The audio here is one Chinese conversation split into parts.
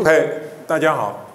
OK， 大家好，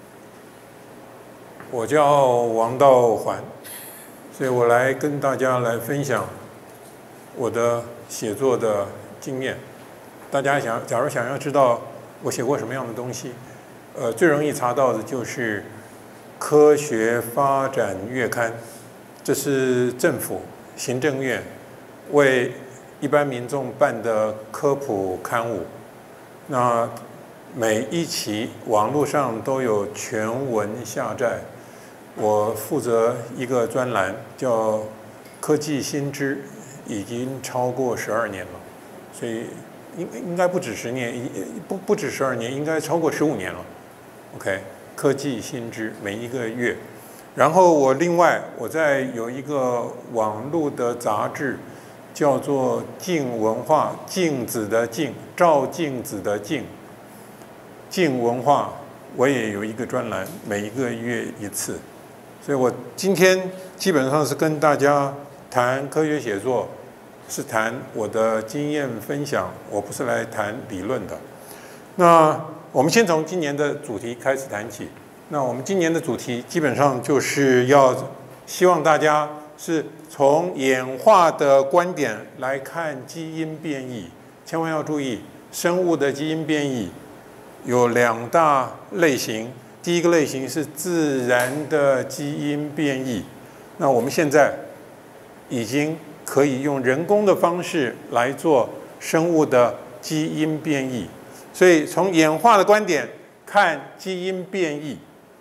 我叫王道环，所以我来跟大家来分享我的写作的经验。大家假如想要知道我写过什么样的东西，最容易查到的就是《科学发展月刊》，这是政府行政院为一般民众办的科普刊物。那每一期网络上都有全文下载，我负责一个专栏叫“科技新知”，已经超过12年了，所以应该不止10年，不止12年，应该超过15年了。OK， 科技新知每一个月，然后我另外在有一个网络的杂志，叫做“镜文化”，镜子的镜，照镜子的镜。镜文化，我也有一个专栏，每一个月一次，所以我今天基本上是跟大家谈科学写作，是谈我的经验分享，我不是来谈理论的。那我们先从今年的主题开始谈起。那我们今年的主题基本上就是要希望大家是从演化的观点来看基因变异，千万要注意，生物的基因变异有2大类型，第一个类型是自然的基因变异。那我们现在已经可以用人工的方式来做生物的基因变异，所以从演化的观点看基因变异，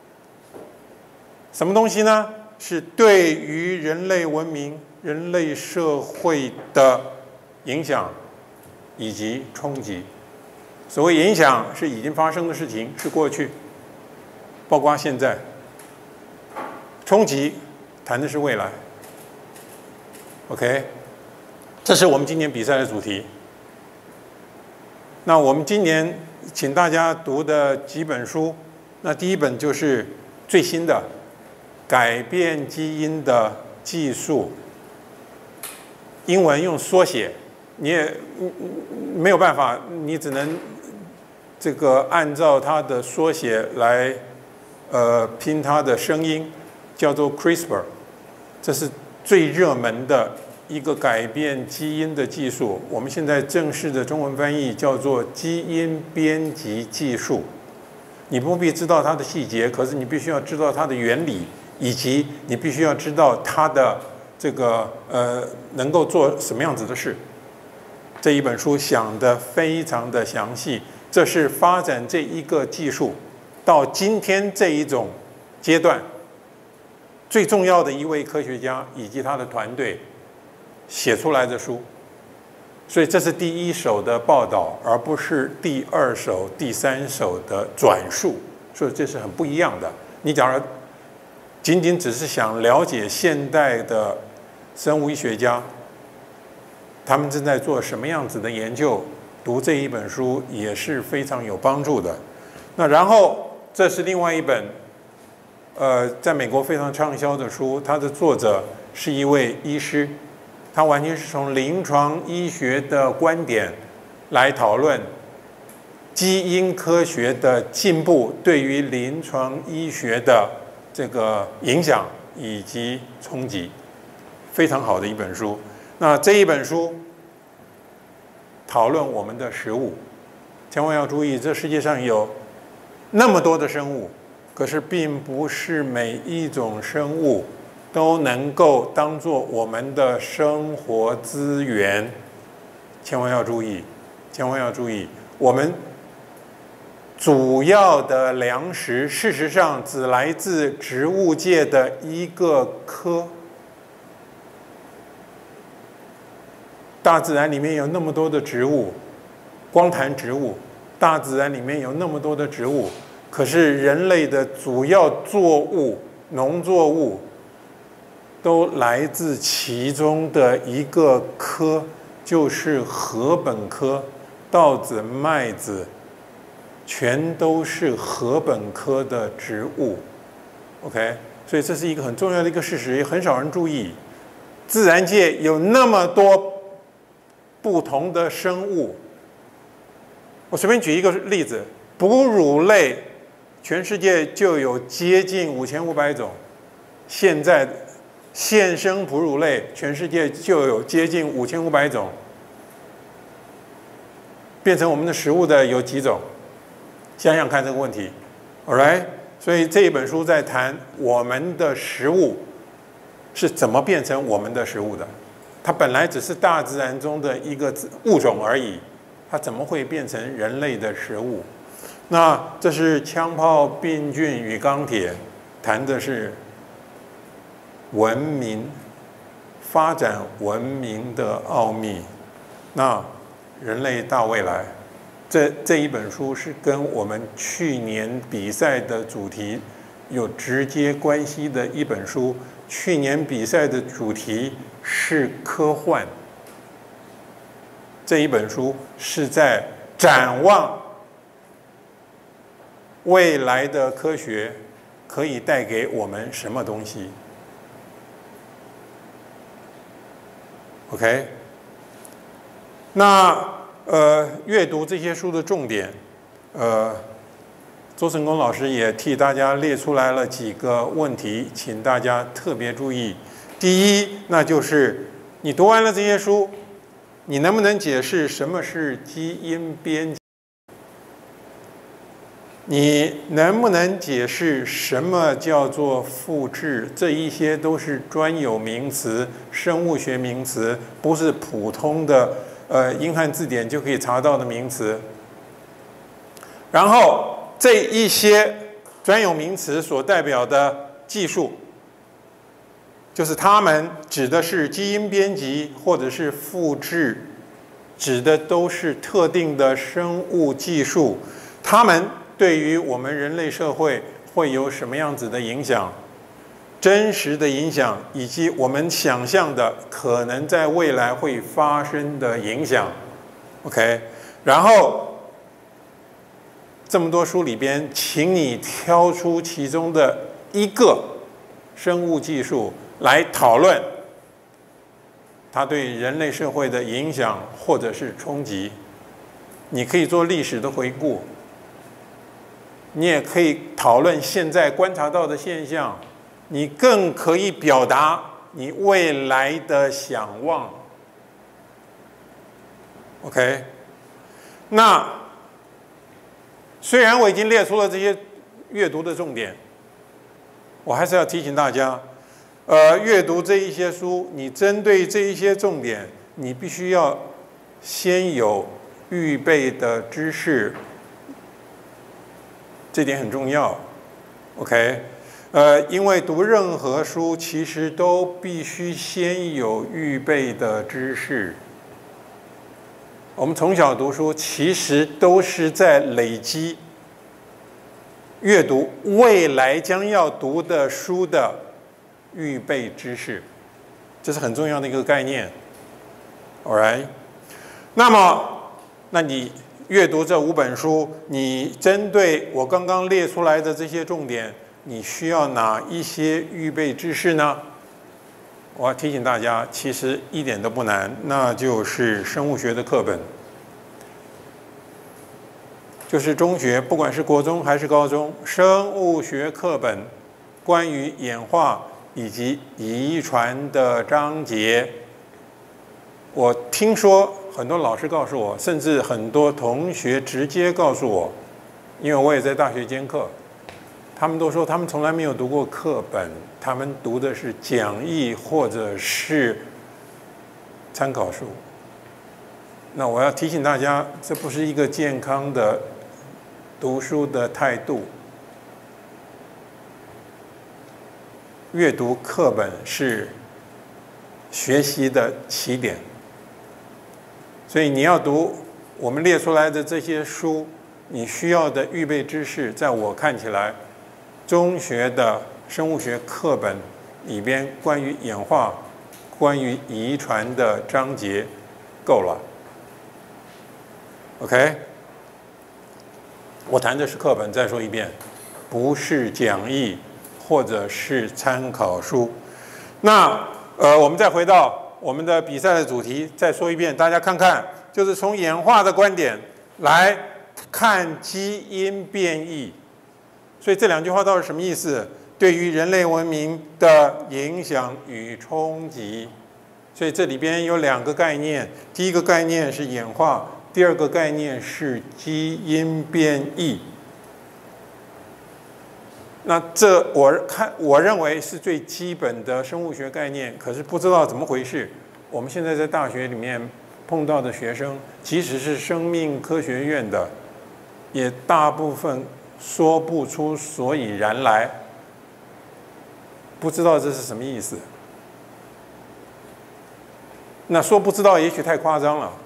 什么东西呢？是对于人类文明、人类社会的影响以及冲击。所谓影响是已经发生的事情，是过去，包括现在。冲击谈的是未来。OK， 这是我们今年比赛的主题。那我们今年请大家读的几本书，那第一本就是最新的《改变基因的技术》，英文用缩写，你也没有办法，你只能按照它的缩写来拼它的声音，叫做 CRISPR， 这是最热门的一个改变基因的技术。我们现在正式的中文翻译叫做基因编辑技术。你不必知道它的细节，可是你必须要知道它的原理，以及你必须要知道它的能够做什么样子的事。这一本书想得非常的详细。这是发展这一个技术到今天这一种阶段最重要的一位科学家以及他的团队写出来的书，所以这是第一手的报道，而不是第2手、第3手的转述，所以这是很不一样的。你假如仅仅只是想了解现代的生物医学家他们正在做什么样子的研究，读这一本书也是非常有帮助的。那然后这是另外一本在美国非常畅销的书，它的作者是一位医师，他完全是从临床医学的观点来讨论基因科学的进步对于临床医学的影响以及冲击，非常好的一本书。那这一本书讨论我们的食物，千万要注意，这世界上有那么多的生物，可是并不是每一种生物都能够当作我们的生活资源。千万要注意，千万要注意，我们主要的粮食事实上只来自植物界的一个科。大自然里面有那么多的植物，光谈植物，大自然里面有那么多的植物，可是人类的主要作物、农作物都来自其中的一个科，就是禾本科，稻子、麦子，全都是禾本科的植物。OK， 所以这是一个很重要的一个事实，也很少人注意。自然界有那么多不同的生物，我随便举一个例子， 哺乳类，全世界就有接近5500种。现在现生哺乳类，全世界就有接近5500种。变成我们的食物的有几种？想想看这个问题 ，all right？ 所以这一本书在谈我们的食物是怎么变成我们的食物的。它本来只是大自然中的一个物种而已，它怎么会变成人类的食物？那这是枪炮、病菌与钢铁，谈的是文明发展文明的奥秘。那人类大未来，这一本书是跟我们去年比赛的主题有直接关系的一本书。去年比赛的主题是科幻，这一本书是在展望未来的科学可以带给我们什么东西。OK， 那阅读这些书的重点，周成功老师也替大家列出来了几个问题，请大家特别注意。第一，那就是你读完了这些书，你能不能解释什么是基因编辑？你能不能解释什么叫做复制？这一些都是专有名词，生物学名词，不是普通的英汉字典就可以查到的名词。然后这一些专有名词所代表的技术，就是它们指的是基因编辑或者是复制，指的都是特定的生物技术，它们对于我们人类社会会有什么样子的影响？真实的影响，以及我们想象的可能在未来会发生的影响。OK， 然后这么多书里边，请你挑出其中的一个生物技术来讨论它对人类社会的影响或者是冲击。你可以做历史的回顾，你也可以讨论现在观察到的现象，你更可以表达你未来的想望。OK， 那虽然我已经列出了这些阅读的重点，我还是要提醒大家，阅读这一些书，你针对这一些重点，你必须要先有预备的知识。这点很重要 ，OK， 因为读任何书其实都必须先有预备的知识。我们从小读书其实都是在累积阅读未来将要读的书的预备知识，这是很重要的一个概念。All right， 那你阅读这5本书，你针对我刚刚列出来的这些重点，你需要哪一些预备知识呢？我要提醒大家，其实一点都不难，那就是生物学的课本，就是中学，不管是国中还是高中，生物学课本关于演化以及遗传的章节。我听说很多老师告诉我，甚至很多同学直接告诉我，因为我也在大学兼课，他们都说他们从来没有读过课本，他们读的是讲义或者是参考书。那我要提醒大家，这不是一个健康的读书的态度。阅读课本是学习的起点。所以你要读我们列出来的这些书，你需要的预备知识，在我看起来，中学的生物学课本里边关于演化、关于遗传的章节够了。OK， 我谈的是课本，再说一遍，不是讲义或者是参考书。那我们再回到我们的比赛的主题，再说一遍，大家看看，就是从演化的观点来看基因变异。所以这两句话到底什么意思？对于人类文明的影响与冲击。所以这里边有两个概念，第一个概念是演化，第二个概念是基因变异。那这我认为是最基本的生物学概念，可是不知道怎么回事。我们现在在大学里面碰到的学生，即使是生命科学院的，也大部分说不出所以然来，不知道这是什么意思。那说不知道也许太夸张了。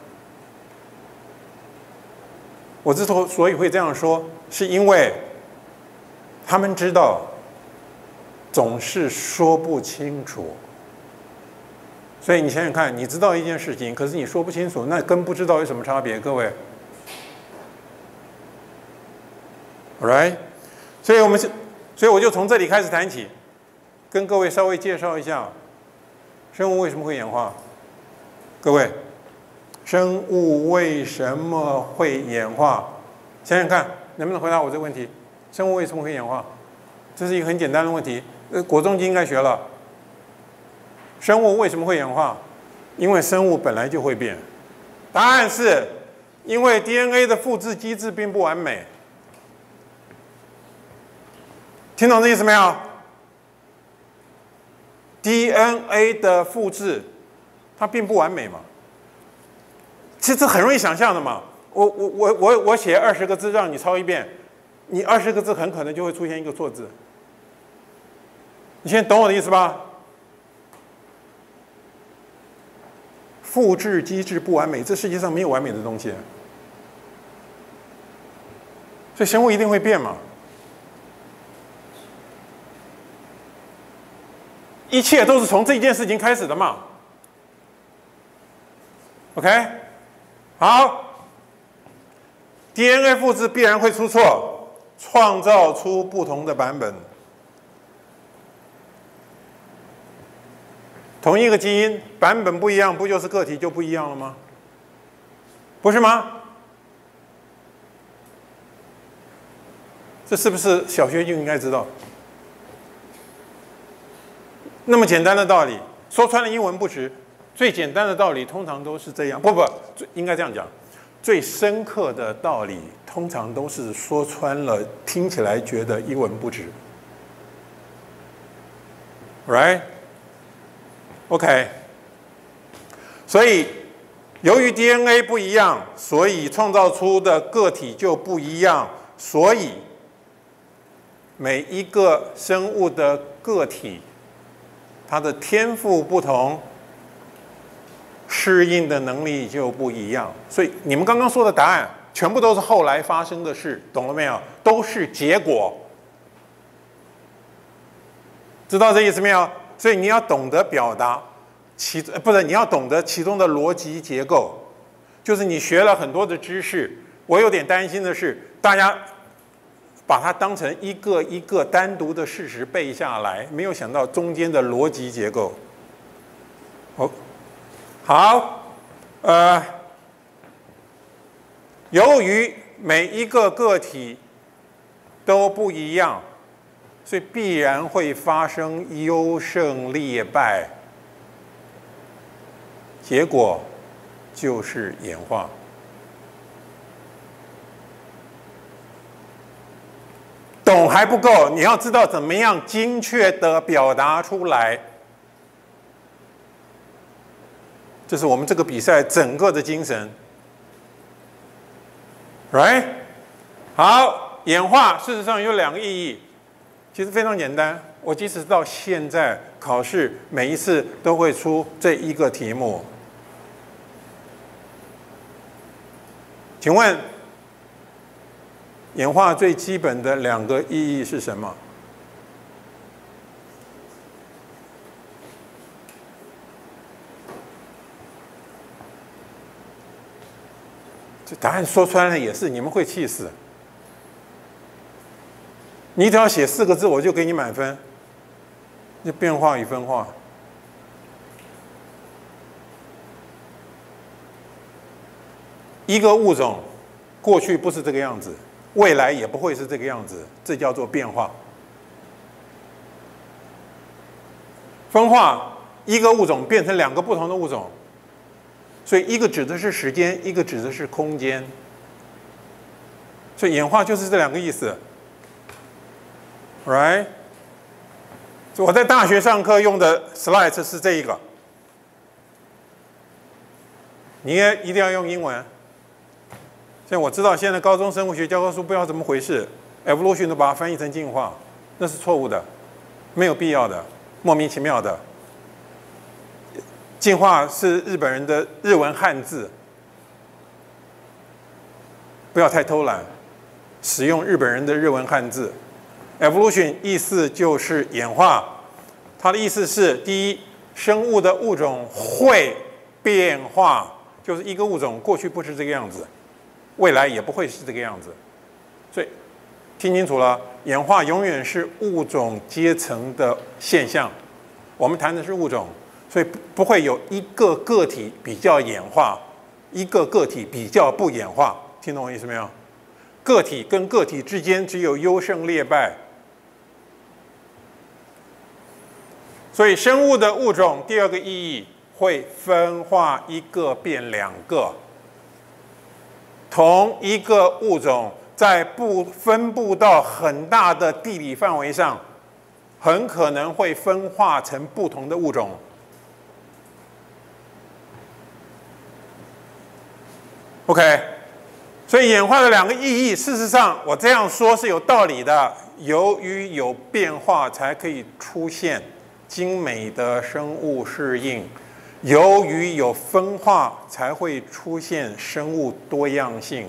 我之所以会这样说，是因为他们知道总是说不清楚。所以你想想看，你知道一件事情，可是你说不清楚，那跟不知道有什么差别？各位 ，right？ 所以我就从这里开始谈起，跟各位稍微介绍一下生物为什么会演化。各位，生物为什么会演化？想想看，能不能回答我这个问题？生物为什么会演化？这是一个很简单的问题，国中就应该学了。生物为什么会演化？因为生物本来就会变。答案是因为 DNA 的复制机制并不完美。听懂这意思没有 ？DNA 的复制它并不完美嘛。其实这很容易想象的嘛。我写20个字让你抄一遍，你20个字很可能就会出现一个错字。你现在懂我的意思吧？复制机制不完美，这世界上没有完美的东西，所以生物一定会变嘛。一切都是从这件事情开始的嘛。OK， 好 ，DNA 复制必然会出错，创造出不同的版本。同一个基因版本不一样，不就是个体就不一样了吗？不是吗？这是不是小学就应该知道？那么简单的道理，说穿了英文不值。最简单的道理通常都是这样，不，应该这样讲。最深刻的道理通常都是说穿了，听起来觉得一文不值。Right？ OK， 所以由于 DNA 不一样，所以创造出的个体就不一样，所以每一个生物的个体，它的天赋不同，适应的能力就不一样。所以你们刚刚说的答案，全部都是后来发生的事，懂了没有？都是结果，知道这意思没有？所以你要懂得表达你要懂得其中的逻辑结构。就是你学了很多的知识，我有点担心的是，大家把它当成一个一个单独的事实背下来，没有想到中间的逻辑结构。好，由于每一个个体都不一样，所以必然会发生优胜劣败，结果就是演化。懂还不够，你要知道怎么样精确地表达出来。这是我们这个比赛整个的精神 ，right？ 好，演化事实上有2个意义，其实非常简单。我即使到现在考试每一次都会出这一个题目，请问演化最基本的2个意义是什么？这答案说穿了也是你们会气死。你只要写4个字，我就给你满分。这变化与分化。一个物种过去不是这个样子，未来也不会是这个样子，这叫做变化。分化一个物种变成两个不同的物种，所以一个指的是时间，一个指的是空间。所以演化就是这两个意思 ，right？ 我在大学上课用的 slides 是这一个，你也一定要用英文。像我知道现在高中生物学教科书不知道怎么回事 ，evolution 都把它翻译成进化，那是错误的，没有必要的，莫名其妙的。进化是日本人的日文汉字，不要太偷懒，使用日本人的日文汉字。evolution 意思就是演化，它的意思是：第一，生物的物种会变化，就是一个物种过去不是这个样子，未来也不会是这个样子。所以听清楚了，演化永远是物种阶层的现象。我们谈的是物种，所以不会有一个个体比较演化，一个个体比较不演化。听懂我意思没有？个体跟个体之间只有优胜劣败。所以生物的物种第二个意义会分化一个变两个，同一个物种在分布到很大的地理范围上，很可能会分化成不同的物种。OK， 所以演化的两个意义，事实上我这样说是有道理的。由于有变化，才可以出现精美的生物适应；由于有分化，才会出现生物多样性。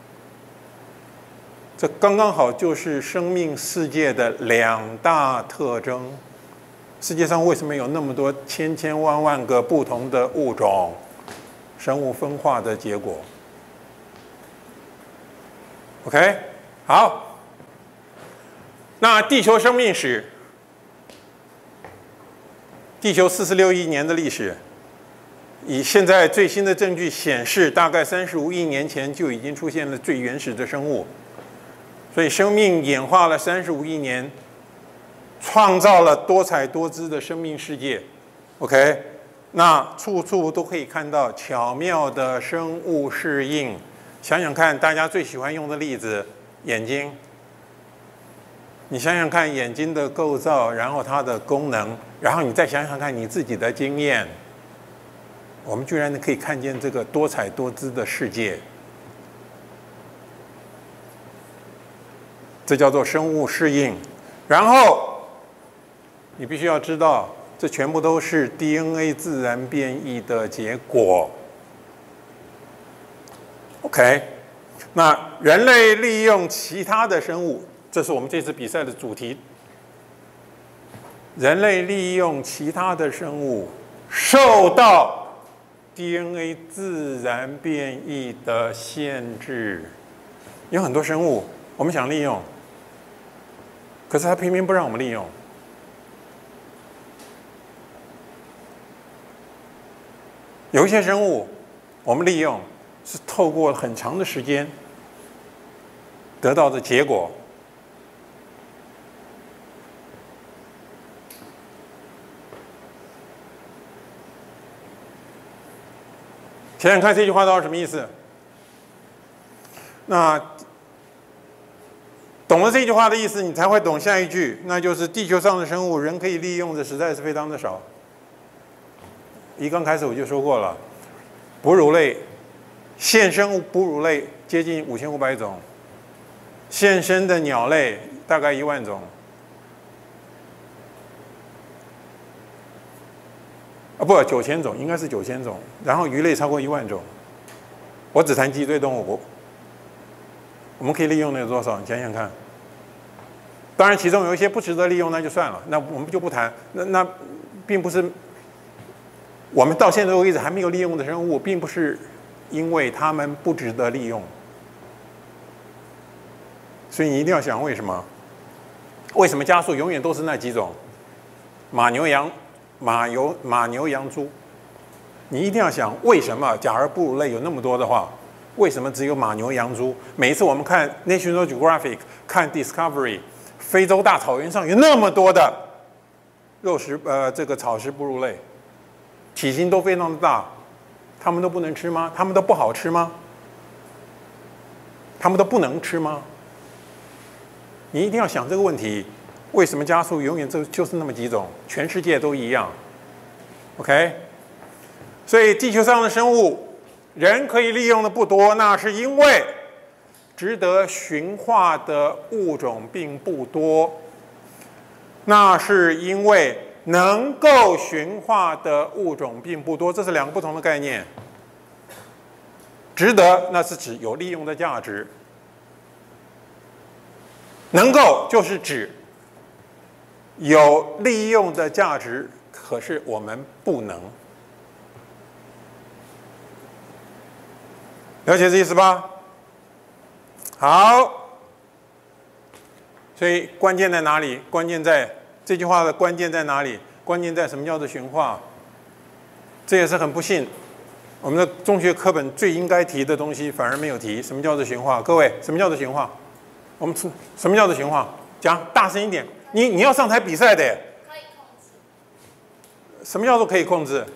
这刚刚好就是生命世界的两大特征。世界上为什么有那么多千千万万个不同的物种？生物分化的结果。OK， 好。那地球生命史，地球46亿年的历史，以现在最新的证据显示，大概35亿年前就已经出现了最原始的生物。所以生命演化了35亿年，创造了多彩多姿的生命世界。OK， 那处处都可以看到巧妙的生物适应。想想看，大家最喜欢用的例子，眼睛。你想想看眼睛的构造，然后它的功能，然后你再想想看你自己的经验，我们居然可以看见这个多彩多姿的世界。这叫做生物适应。然后你必须要知道，这全部都是 DNA 自然变异的结果。OK， 那人类利用其他的生物，这是我们这次比赛的主题。人类利用其他的生物，受到 DNA 自然变异的限制。有很多生物，我们想利用，可是它偏偏不让我们利用。有一些生物，我们利用是透过很长的时间得到的结果。想想看这句话到底什么意思？那懂了这句话的意思，你才会懂下一句，那就是地球上的生物，人可以利用的实在是非常的少。一刚开始我就说过了，哺乳类，现生哺乳类接近5500种，现生的鸟类大概1万种。不，9000种，应该是9000种。然后鱼类超过1万种。我只谈脊椎动物，我们可以利用的有多少？你想想看。当然，其中有一些不值得利用，那就算了，那我们就不谈。那并不是我们到现在为止还没有利用的生物，并不是因为它们不值得利用。所以你一定要想为什么？为什么家畜永远都是那几种？马牛羊猪，你一定要想为什么？假如哺乳类有那么多的话， 为什么只有马牛羊猪？每一次我们看 National Geographic、看 Discovery， 非洲大草原上有那么多的这个草食哺乳类，体型都非常的大，它们都不能吃吗？它们都不好吃吗？它们都不能吃吗？你一定要想这个问题：为什么家畜永远就是那么几种？全世界都一样。OK， 所以地球上的生物。人可以利用的不多，那是因为值得驯化的物种并不多。那是因为能够驯化的物种并不多，这是两个不同的概念。值得那是指有利用的价值，能够就是指有利用的价值，可是我们不能。了解这意思吧？好，所以关键在哪里？关键在这句话的关键在哪里？关键在什么叫做驯化？这也是很不幸，我们的中学课本最应该提的东西反而没有提。什么叫做驯化？各位，什么叫做驯化？我们什么叫做驯化？讲大声一点，你要上台比赛的。 可以控制。 什么叫做可以控制？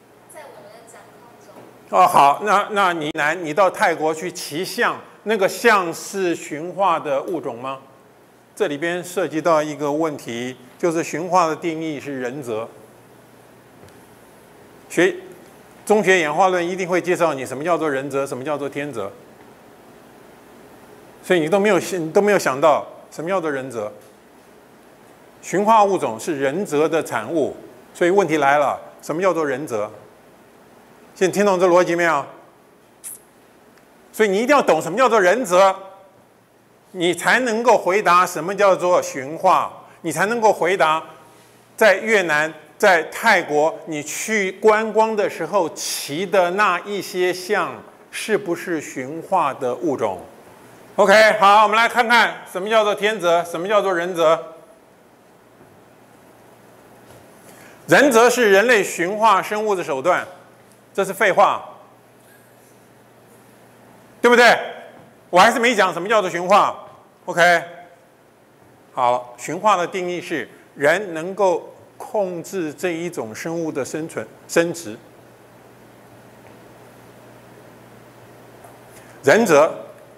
哦，好，那你到泰国去骑象，那个象是驯化的物种吗？这里边涉及到一个问题，就是驯化的定义是人择。中学演化论一定会介绍你什么叫做人择，什么叫做天择。所以你都没有想到什么叫做人择。驯化物种是人择的产物，所以问题来了，什么叫做人择？现在听懂这逻辑没有？所以你一定要懂什么叫做人择，你才能够回答什么叫做驯化，你才能够回答在越南、在泰国你去观光的时候骑的那一些象是不是驯化的物种 ？OK， 好，我们来看看什么叫做天择，什么叫做人择。人择是人类驯化生物的手段。这是废话，对不对？我还是没讲什么叫做驯化。OK， 好，驯化的定义是人能够控制这一种生物的生殖。人择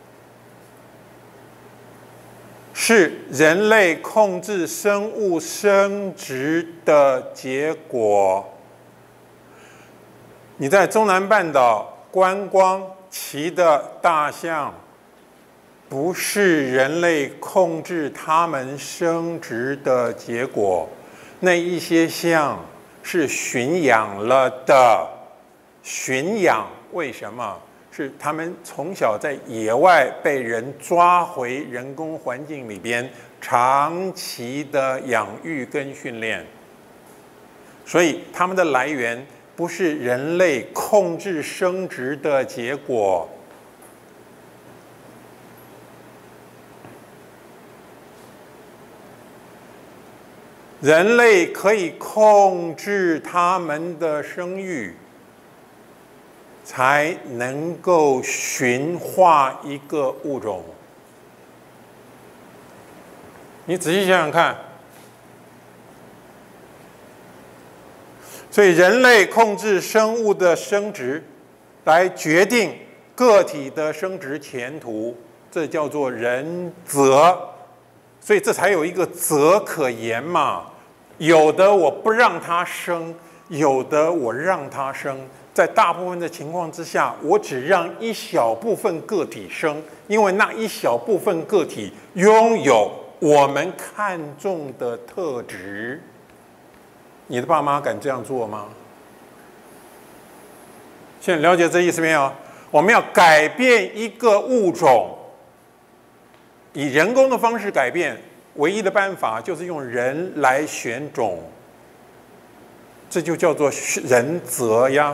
是人类控制生物生殖的结果。你在中南半岛观光骑的大象，不是人类控制它们生殖的结果，那一些象是驯养了的。驯养为什么？是他们从小在野外被人抓回人工环境里边，长期的养育跟训练，所以它们的来源不是人类控制生殖的结果。人类可以控制它们的生育，才能够驯化一个物种。你仔细想想看。所以人类控制生物的生殖，来决定个体的生殖前途，这叫做人择。所以这才有一个择可言嘛。有的我不让它生，有的我让它生。在大部分的情况之下，我只让一小部分个体生，因为那一小部分个体拥有我们看重的特质。你的爸妈敢这样做吗？现在了解这意思没有？我们要改变一个物种，以人工的方式改变，唯一的办法就是用人来选种，这就叫做人择呀。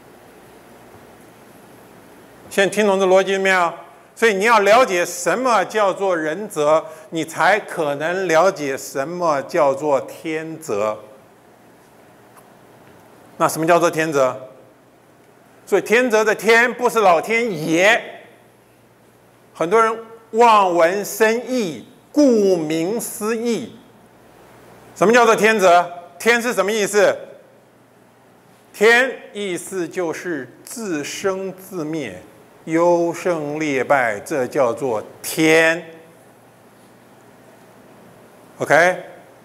现在听懂这逻辑没有？所以你要了解什么叫做人择，你才可能了解什么叫做天择。那什么叫做天择？ 所以天泽的天不是老天爷。很多人望文生义，顾名思义。什么叫做天泽？天是什么意思？天意思就是自生自灭，优胜劣败，这叫做天。OK，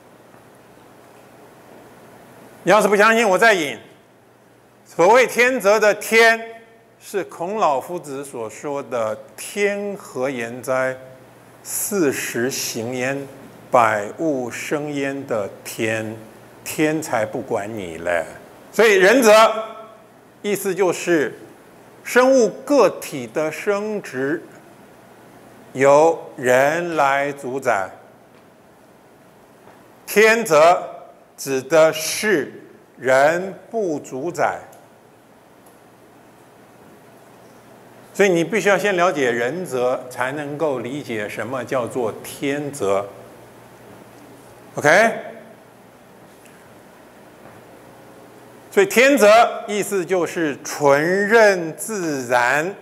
你要是不相信，我再引。所谓天泽的天，是孔老夫子所说的“天何言哉？四时行焉，百物生焉”的天，天才不管你嘞。所以人泽意思就是生物个体的生殖由人来主宰，天泽指的是人不主宰。所以你必须要先了解人泽，才能够理解什么叫做天泽。OK？ 所以天泽意思就是纯任自然，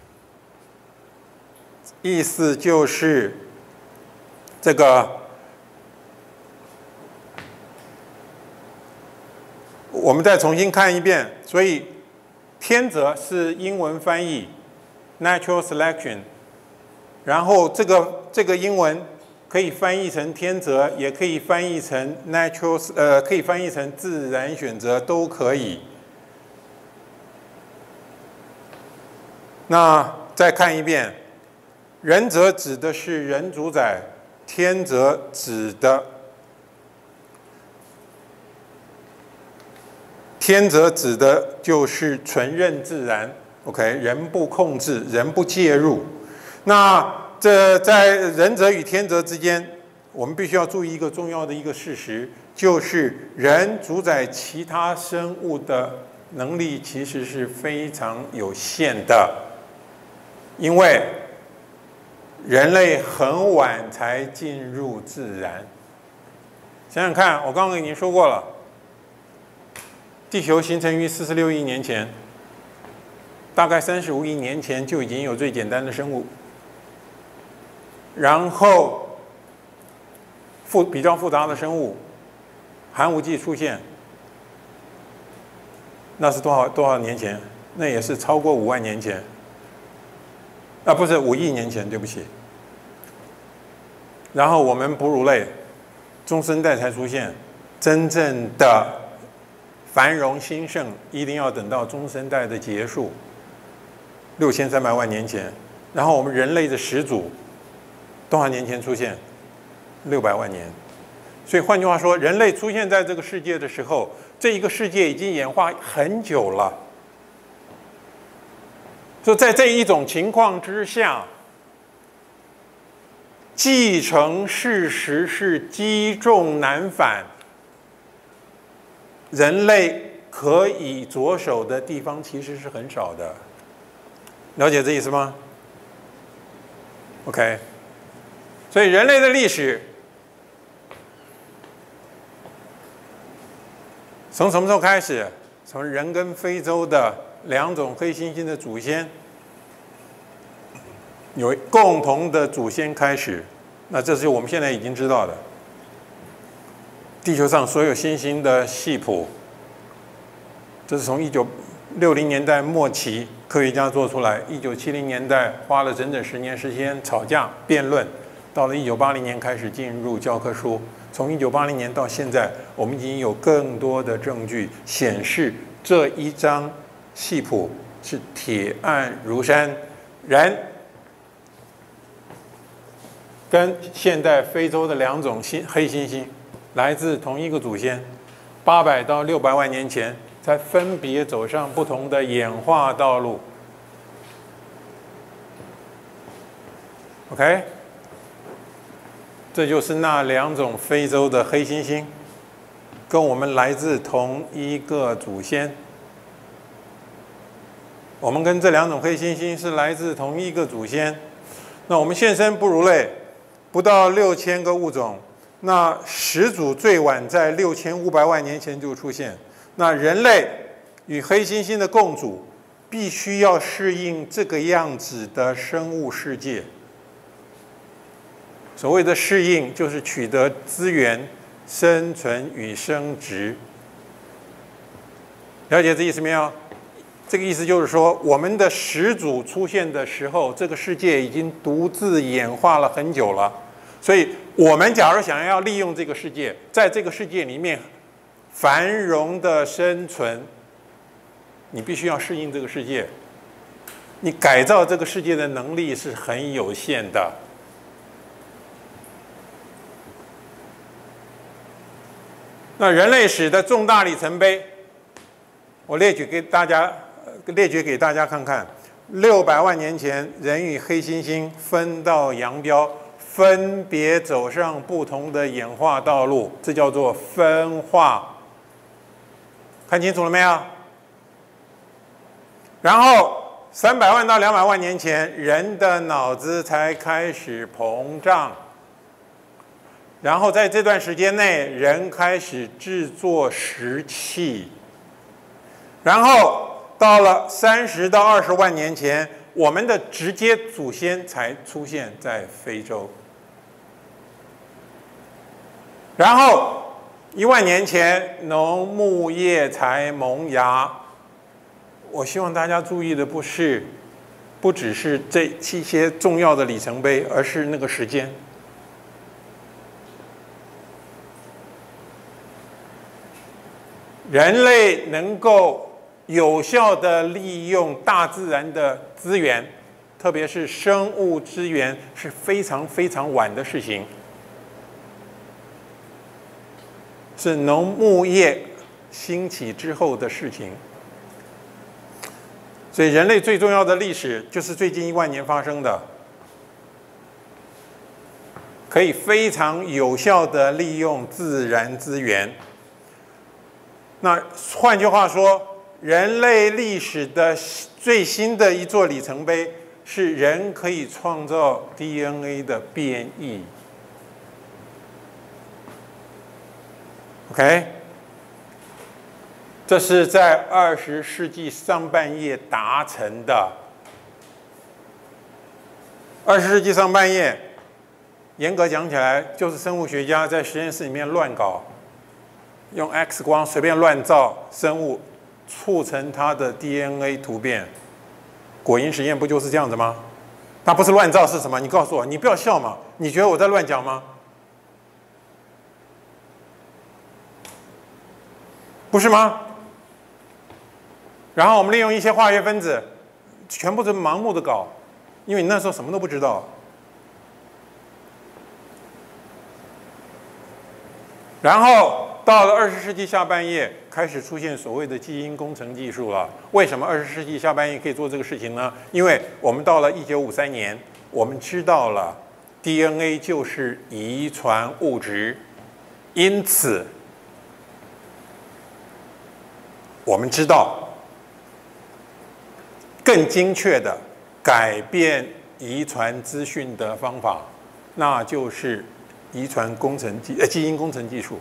意思就是这个我们再重新看一遍。所以天泽是英文翻译 natural selection， 然后这个英文可以翻译成天择，也可以翻译成 natural， 可以翻译成自然选择，都可以。那再看一遍，人择指的是人主宰，天择指的就是纯任自然。OK， 人不控制，人不介入。那这在人择与天择之间，我们必须要注意一个重要的一个事实，就是人主宰其他生物的能力其实是非常有限的，因为人类很晚才进入自然。想想看，我刚刚已经说过了，地球形成于46亿年前，大概35亿年前就已经有最简单的生物。然后比较复杂的生物，寒武纪出现，那是多少年前？那也是超过5万年前，啊，不是5亿年前，对不起。然后我们哺乳类，中生代才出现，真正的繁荣兴盛一定要等到中生代的结束，6300万年前。然后我们人类的始祖。多少年前出现？600万年。所以换句话说，人类出现在这个世界的时候，这一个世界已经演化很久了。所以在这一种情况之下，继承事实是积重难返，人类可以着手的地方其实是很少的。了解这意思吗 ？OK。所以人类的历史从什么时候开始？从人跟非洲的2种黑猩猩的祖先有共同的祖先开始。那这是我们现在已经知道的。地球上所有新兴的系谱，这是从1960年代末期科学家做出来，1970年代花了整整10年时间吵架辩论。到了1980年开始进入教科书，从1980年到现在，我们已经有更多的证据显示这一张系谱是铁案如山，人跟现代非洲的2种黑猩猩来自同一个祖先，800到600万年前才分别走上不同的演化道路。OK。这就是那2种非洲的黑猩猩，跟我们来自同一个祖先。我们跟这2种黑猩猩是来自同一个祖先。那我们现生哺乳类不到6000个物种，那始祖最晚在6500万年前就出现。那人类与黑猩猩的共主必须要适应这个样子的生物世界。所谓的适应，就是取得资源、生存与生殖。了解这意思没有？这个意思就是说，我们的始祖出现的时候，这个世界已经独自演化了很久了。所以，我们假如想要利用这个世界，在这个世界里面繁荣的生存，你必须要适应这个世界。你改造这个世界的能力是很有限的。那人类史的重大里程碑，我列举给大家看看。600万年前，人与黑猩猩分道扬镳，分别走上不同的演化道路，这叫做分化。看清楚了没有？然后300万到200万年前，人的脑子才开始膨胀。然后在这段时间内，人开始制作石器。然后到了30到20万年前，我们的直接祖先才出现在非洲。然后1万年前，农牧业才萌芽。我希望大家注意的不只是这7些重要的里程碑，而是那个时间。人类能够有效地利用大自然的资源，特别是生物资源，是非常非常晚的事情，是农牧业兴起之后的事情。所以人类最重要的历史就是最近1万年发生的，可以非常有效地利用自然资源。那换句话说，人类历史的最新的一座里程碑是人可以创造 DNA 的变异。OK， 这是在20世纪上半叶达成的。20世纪上半叶，严格讲起来，就是生物学家在实验室里面乱搞。用 X 光随便乱造生物，促成它的 DNA 突变。果蝇实验不就是这样子吗？它不是乱造是什么？你告诉我，你不要笑嘛！你觉得我在乱讲吗？不是吗？然后我们利用一些化学分子，全部是盲目的搞，因为你那时候什么都不知道。然后到了20世纪下半叶，开始出现所谓的基因工程技术了。为什么20世纪下半叶可以做这个事情呢？因为我们到了1953年，我们知道了 DNA 就是遗传物质，因此我们知道更精确的改变遗传资讯的方法，那就是基因工程技术。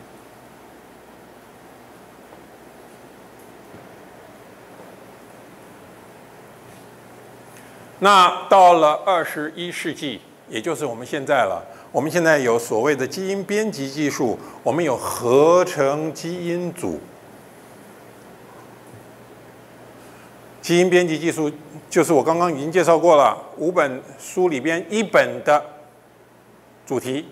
那到了21世纪，也就是我们现在了。我们现在有所谓的基因编辑技术，我们有合成基因组。基因编辑技术就是我刚刚已经介绍过了，5本书里边1本的主题。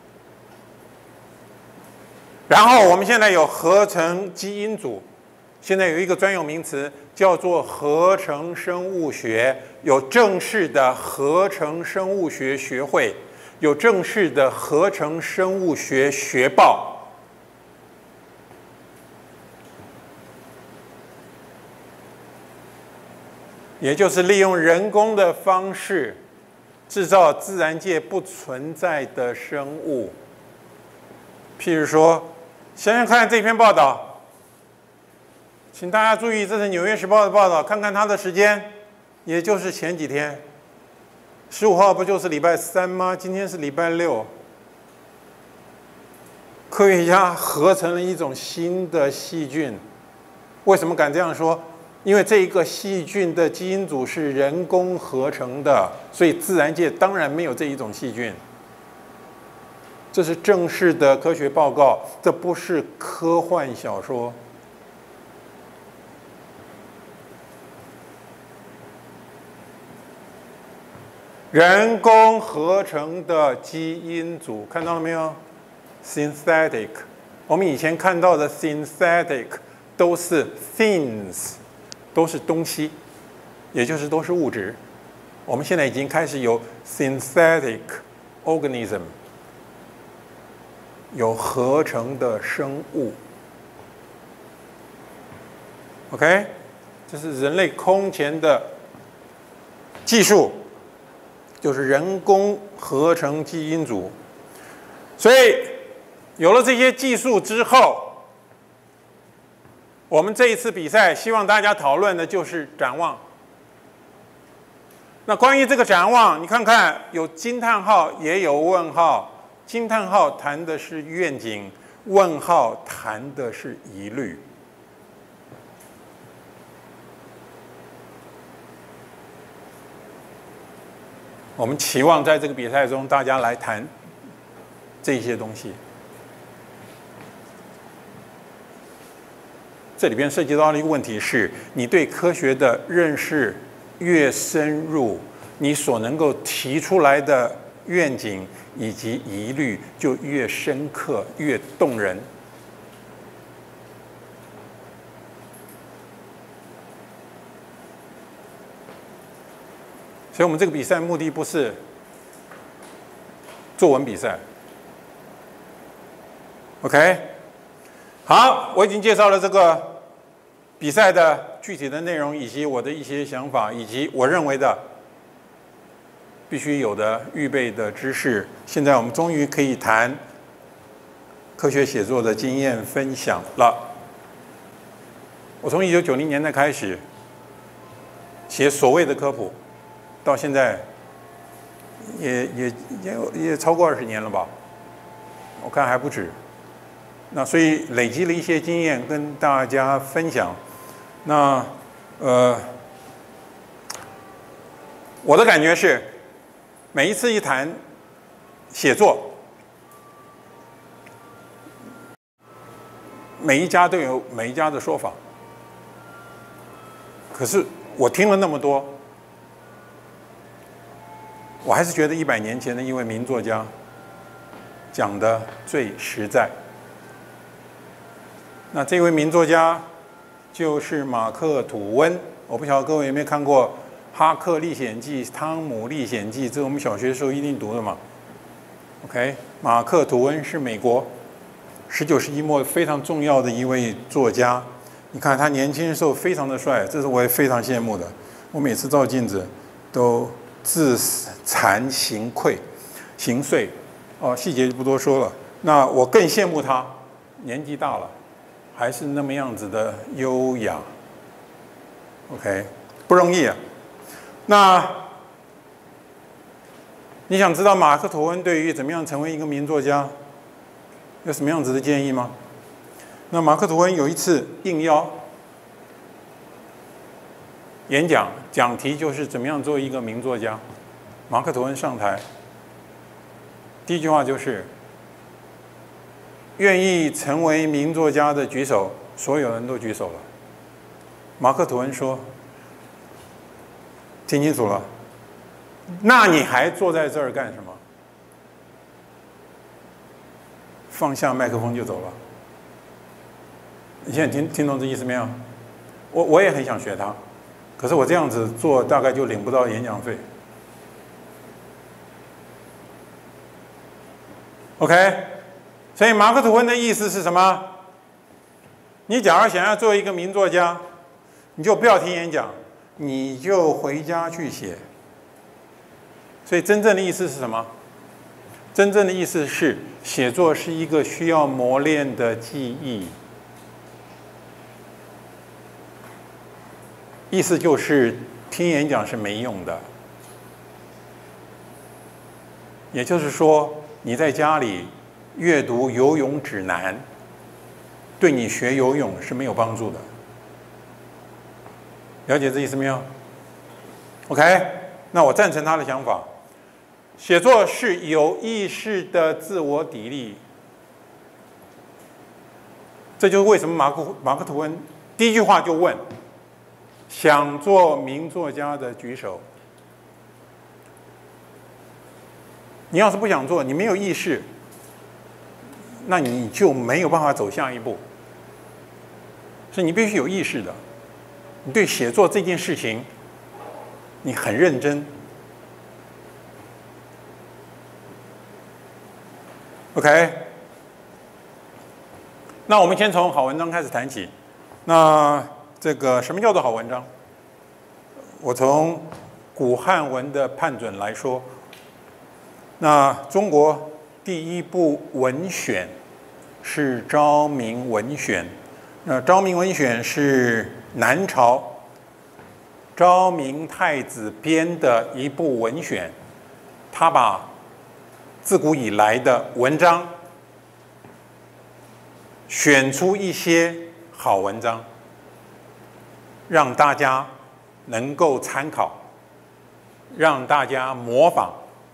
然后我们现在有合成基因组，现在有一个专有名词叫做合成生物学，有正式的合成生物学学会，有正式的合成生物学学报。也就是利用人工的方式制造自然界不存在的生物。譬如说，想想看这篇报道，请大家注意，这是《纽约时报》的报道，看看它的时间，也就是前几天，15号不就是礼拜3吗？今天是礼拜6。科学家合成了一种新的细菌，为什么敢这样说？ 因为这一个细菌的基因组是人工合成的，所以自然界当然没有这一种细菌。这是正式的科学报告，这不是科幻小说。人工合成的基因组，看到了没有 ？synthetic， 我们以前看到的 synthetic 都是 things， 都是东西，也就是都是物质。我们现在已经开始有 synthetic organism， 有合成的生物。OK， 这是人类空前的技术。就是人工合成基因组，所以有了这些技术之后，我们这一次比赛希望大家讨论的就是展望。那关于这个展望，你看看有惊叹号也有问号，惊叹号谈的是愿景，问号谈的是疑虑。我们期望在这个比赛中，大家来谈这些东西。这里边涉及到的一个问题是，你对科学的认识越深入，你所能够提出来的愿景以及疑虑就越深刻、越动人。所以我们这个比赛目的不是作文比赛 ，OK？ 好，我已经介绍了这个比赛的具体的内容，以及我的一些想法，以及我认为的必须有的预备的知识。现在我们终于可以谈科学写作的经验分享了。我从1990年代开始写所谓的科普。到现在也超过20年了吧？我看还不止。那所以累积了一些经验跟大家分享。那我的感觉是，每一次一谈写作，每一家都有每一家的说法。可是我听了那么多。我还是觉得100年前的一位名作家讲的最实在。那这位名作家就是马克·吐温。我不晓得各位有没有看过《哈克历险记》《汤姆历险记》，这是我们小学的时候一定读的嘛 ？OK， 马克·吐温是美国19世纪末非常重要的一位作家。你看他年轻的时候非常的帅，这是我也非常羡慕的。我每次照镜子都自惭形秽，细节就不多说了。那我更羡慕他，年纪大了，还是那么样子的优雅。OK， 不容易啊。那你想知道马克·吐温对于怎么样成为一个名作家有什么样子的建议吗？那马克·吐温有一次应邀演讲，讲题就是怎么样做一个名作家。马克·吐温上台，第一句话就是：“愿意成为名作家的举手。”所有人都举手了。马克·吐温说：“听清楚了，那你还坐在这儿干什么？”放下麦克风就走了。你现在听懂这意思没有？我也很想学他。可是我这样子做，大概就领不到演讲费。OK， 所以马克·吐温的意思是什么？你假如想要做一个名作家，你就不要听演讲，你就回家去写。所以真正的意思是什么？真正的意思是，写作是一个需要磨练的技艺。意思就是听演讲是没用的，也就是说，你在家里阅读游泳指南，对你学游泳是没有帮助的。 了解这意思没有 ？OK， 那我赞成他的想法。写作是有意识的自我砥砺，这就是为什么马克吐温第一句话就问：想做名作家的举手。你要是不想做，你没有意识，那你就没有办法走下一步。所以你必须有意识的，你对写作这件事情，你很认真。OK， 那我们先从好文章开始谈起。那这个什么叫做好文章？我从古汉文的判准来说，那中国第一部文选是《昭明文选》。那《昭明文选》是南朝昭明太子编的一部文选，他把自古以来的文章选出一些好文章，让大家能够参考，让大家模仿。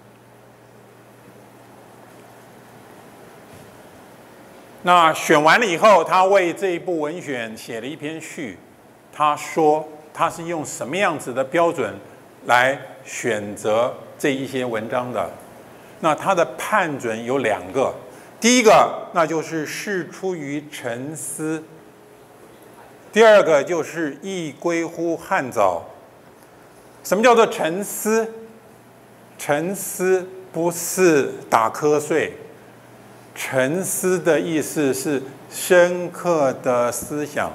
那选完了以后，他为这一部文选写了一篇序。他说他是用什么样子的标准来选择这一些文章的？那他的判准有2个，第一个那就是事出于沉思，第二个就是亦归乎汉早。什么叫做沉思？沉思不是打瞌睡。沉思的意思是深刻的思想，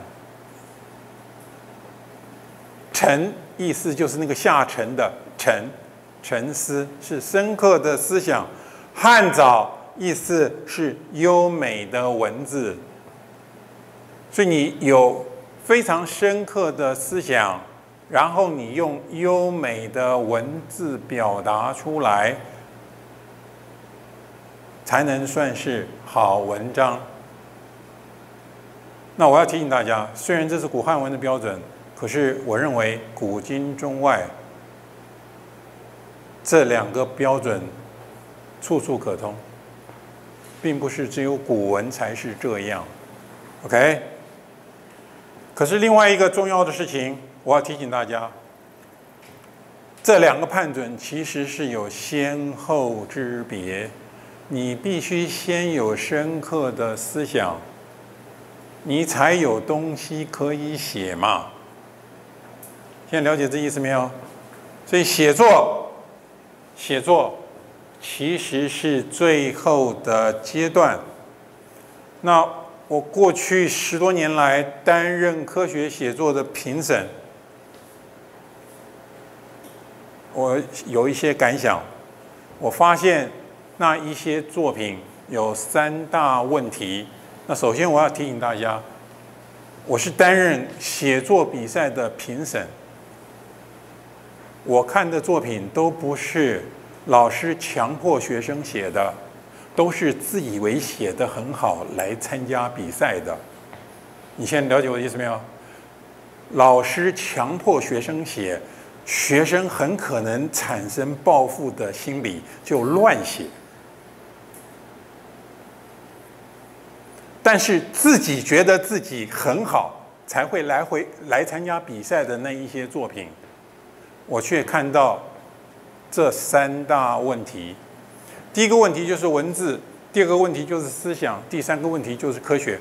沉意思就是那个下沉的沉，沉思是深刻的思想。汉早意思是优美的文字，所以你有非常深刻的思想，然后你用优美的文字表达出来，才能算是好文章。那我要提醒大家，虽然这是古汉文的标准，可是我认为古今中外这2个标准处处可通，并不是只有古文才是这样。OK？ 可是另外一个重要的事情，我要提醒大家，这2个判准其实是有先后之别。你必须先有深刻的思想，你才有东西可以写嘛。现在了解这意思没有？所以写作其实是最后的阶段。那我过去10多年来担任科学写作的评审，我有一些感想。我发现那一些作品有3大问题。那首先我要提醒大家，我是担任写作比赛的评审，我看的作品都不是老师强迫学生写的，都是自以为写得很好来参加比赛的。你现在了解我的意思没有？老师强迫学生写，学生很可能产生报复的心理，就乱写。但是自己觉得自己很好，才会来参加比赛的那一些作品，我却看到这3大问题。第一个问题就是文字，第2个问题就是思想，第3个问题就是科学。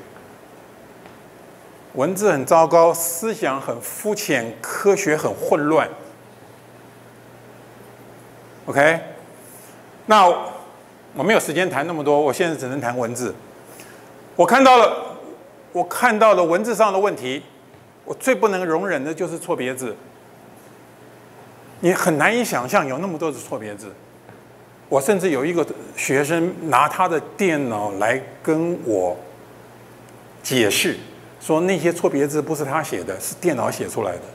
文字很糟糕，思想很肤浅，科学很混乱。OK， 那我没有时间谈那么多，我现在只能谈文字。我看到了文字上的问题，我最不能容忍的就是错别字。你很难以想象有那么多的错别字。我甚至有一个学生拿他的电脑来跟我解释，说那些错别字不是他写的，是电脑写出来的。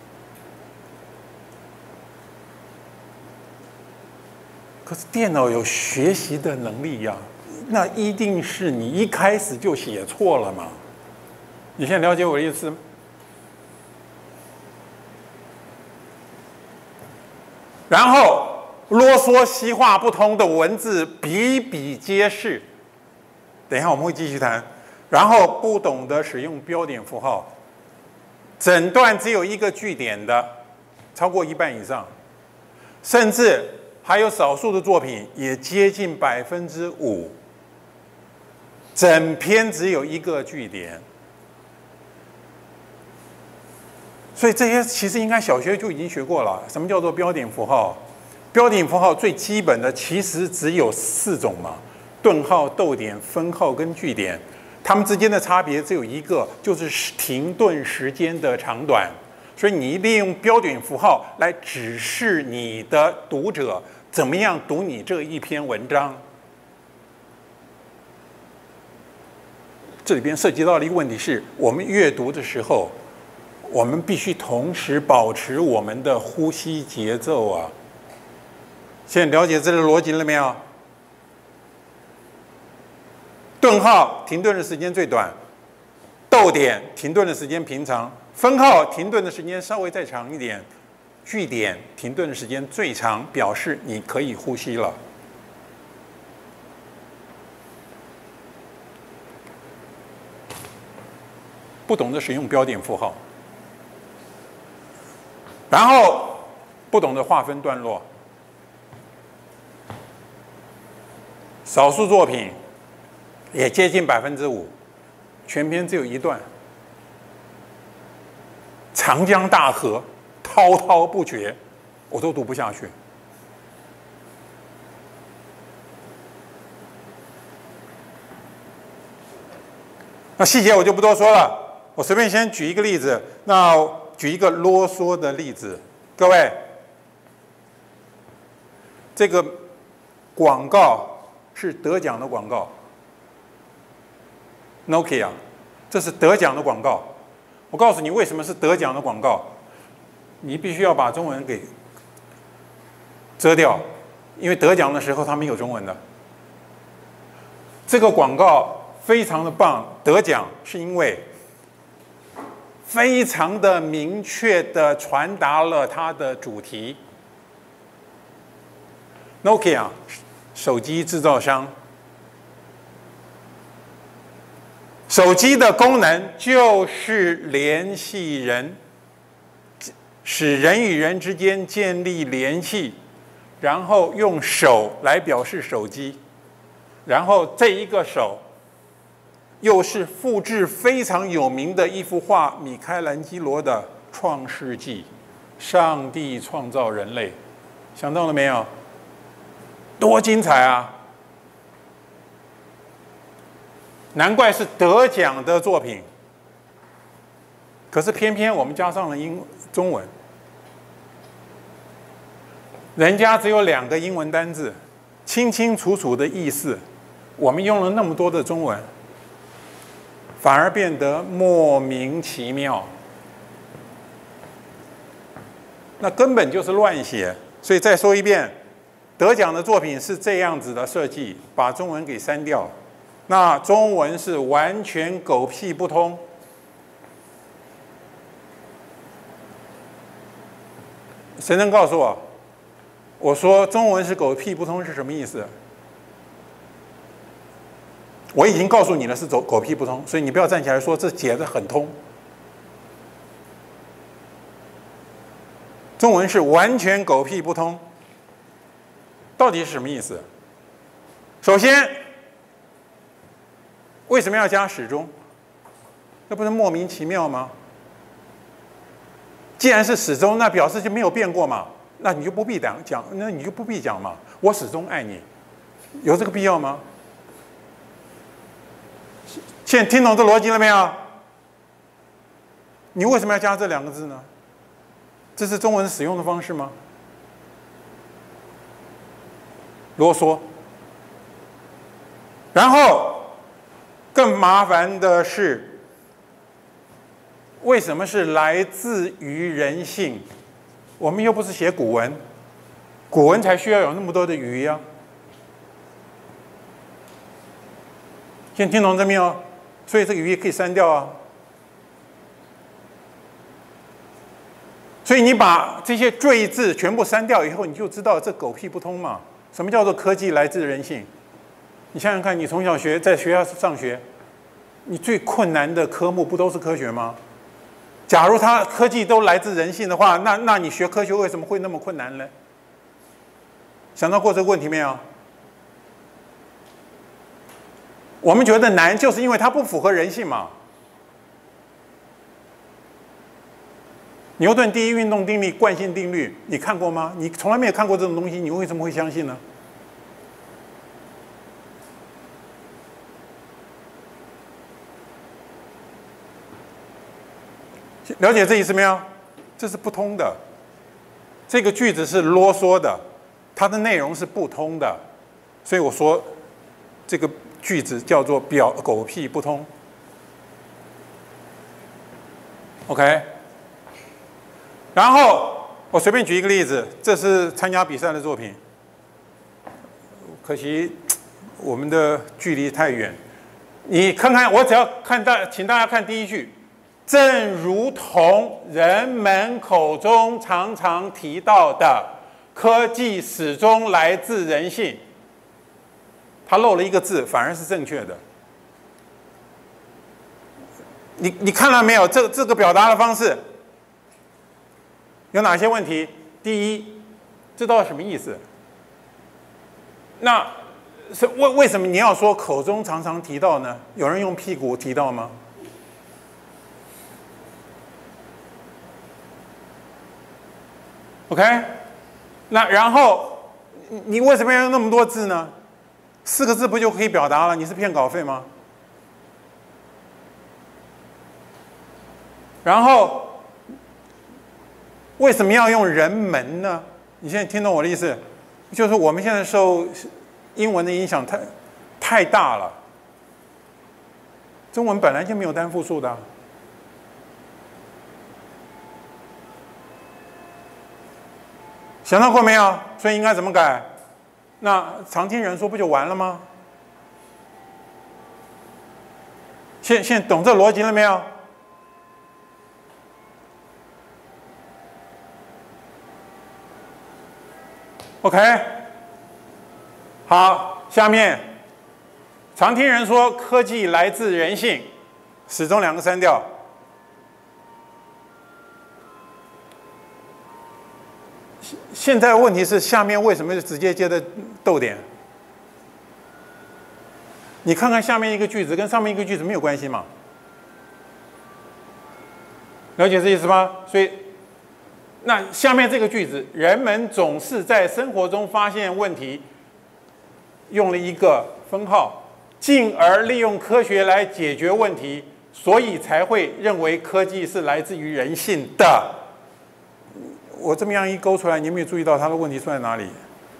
可是电脑有学习的能力呀，那一定是你一开始就写错了嘛？你现在了解我的意思？ 然后啰嗦、稀话不通的文字比比皆是。等一下我们会继续谈。然后不懂得使用标点符号，整段只有一个句点的，超过一半以上，甚至还有少数的作品也接近5%，整篇只有一个句点。所以这些其实应该小学就已经学过了。什么叫做标点符号？标点符号最基本的其实只有4种嘛：顿号、逗点、分号跟句点。它们之间的差别只有一个，就是停顿时间的长短。所以你利用标点符号来指示你的读者怎么样读你这一篇文章。这里边涉及到的一个问题是，我们阅读的时候，我们必须同时保持我们的呼吸节奏啊。现在了解这个逻辑了没有？顿号停顿的时间最短，逗点停顿的时间平常，分号停顿的时间稍微再长一点，句点停顿的时间最长，表示你可以呼吸了。不懂得使用标点符号，然后不懂得划分段落，少数作品也接近5%，全篇只有一段，长江大河滔滔不绝，我都读不下去。那细节我就不多说了，我随便先举一个例子。那举一个啰嗦的例子，各位，这个广告是得奖的广告。Nokia， 这是得奖的广告。我告诉你为什么是得奖的广告，你必须要把中文给遮掉，因为得奖的时候它没有中文的。这个广告非常的棒，得奖是因为非常的明确的传达了它的主题。Nokia 手机制造商。手机的功能就是联系人，使人与人之间建立联系，然后用手来表示手机，然后这一个手又是复制非常有名的一幅画，米开朗基罗的《创世纪》，上帝创造人类，想到了没有？多精彩啊！难怪是得奖的作品，可是偏偏我们加上了中文，人家只有2个英文单字，清清楚楚的意思，我们用了那么多的中文，反而变得莫名其妙，那根本就是乱写。所以再说一遍，得奖的作品是这样子的设计，把中文给删掉。那中文是完全狗屁不通。谁能告诉我？我说中文是狗屁不通是什么意思？我已经告诉你了，是狗屁不通，所以你不要站起来说这解得很通。中文是完全狗屁不通，到底是什么意思？首先，为什么要加始终？那不是莫名其妙吗？既然是始终，那表示就没有变过嘛，那你就不必讲，那你就不必讲嘛。我始终爱你，有这个必要吗？现在听懂这逻辑了没有？你为什么要加这2个字呢？这是中文使用的方式吗？啰嗦。然后更麻烦的是，为什么是来自于人性？我们又不是写古文，古文才需要有那么多的鱼呀。现在听懂这没有？所以这个鱼可以删掉啊。 所以你把这些赘字全部删掉以后，你就知道这狗屁不通嘛。什么叫做科技来自人性？你想想看，你从小在学校上学，你最困难的科目不都是科学吗？假如科技都来自人性的话，那你学科学为什么会那么困难呢？想到过这个问题没有？我们觉得难，就是因为它不符合人性嘛。牛顿第一运动定律、惯性定律，你看过吗？你从来没有看过这种东西，你为什么会相信呢？了解这意思没有？这是不通的。这个句子是啰嗦的，它的内容是不通的，所以我说这个句子叫做狗屁不通。OK。然后我随便举一个例子，这是参加比赛的作品，可惜我们的距离太远。你看看，我只要请大家看第一句，正如同人们口中常常提到的，科技始终来自人性。他漏了一个字，反而是正确的。你看到没有？这个表达的方式有哪些问题？第一，这到底什么意思？那是为什么你要说口中常常提到呢？有人用屁股提到吗？OK， 那然后你为什么要用那么多字呢？4个字不就可以表达了？你是骗稿费吗？然后为什么要用人们呢？你现在听懂我的意思？就是我们现在受英文的影响太大了。中文本来就没有单复数的。想到过没有？所以应该怎么改？那常听人说不就完了吗？现在懂这逻辑了没有？OK， 好，下面常听人说科技来自人性，始终2个删掉。现在问题是下面为什么直接接的逗点？你看看下面一个句子跟上面一个句子没有关系嘛？了解这意思吗？所以。那下面这个句子，人们总是在生活中发现问题，用了一个分号，进而利用科学来解决问题，所以才会认为科技是来自于人性的。我这么样一勾出来，你有没有注意到它的问题出在哪里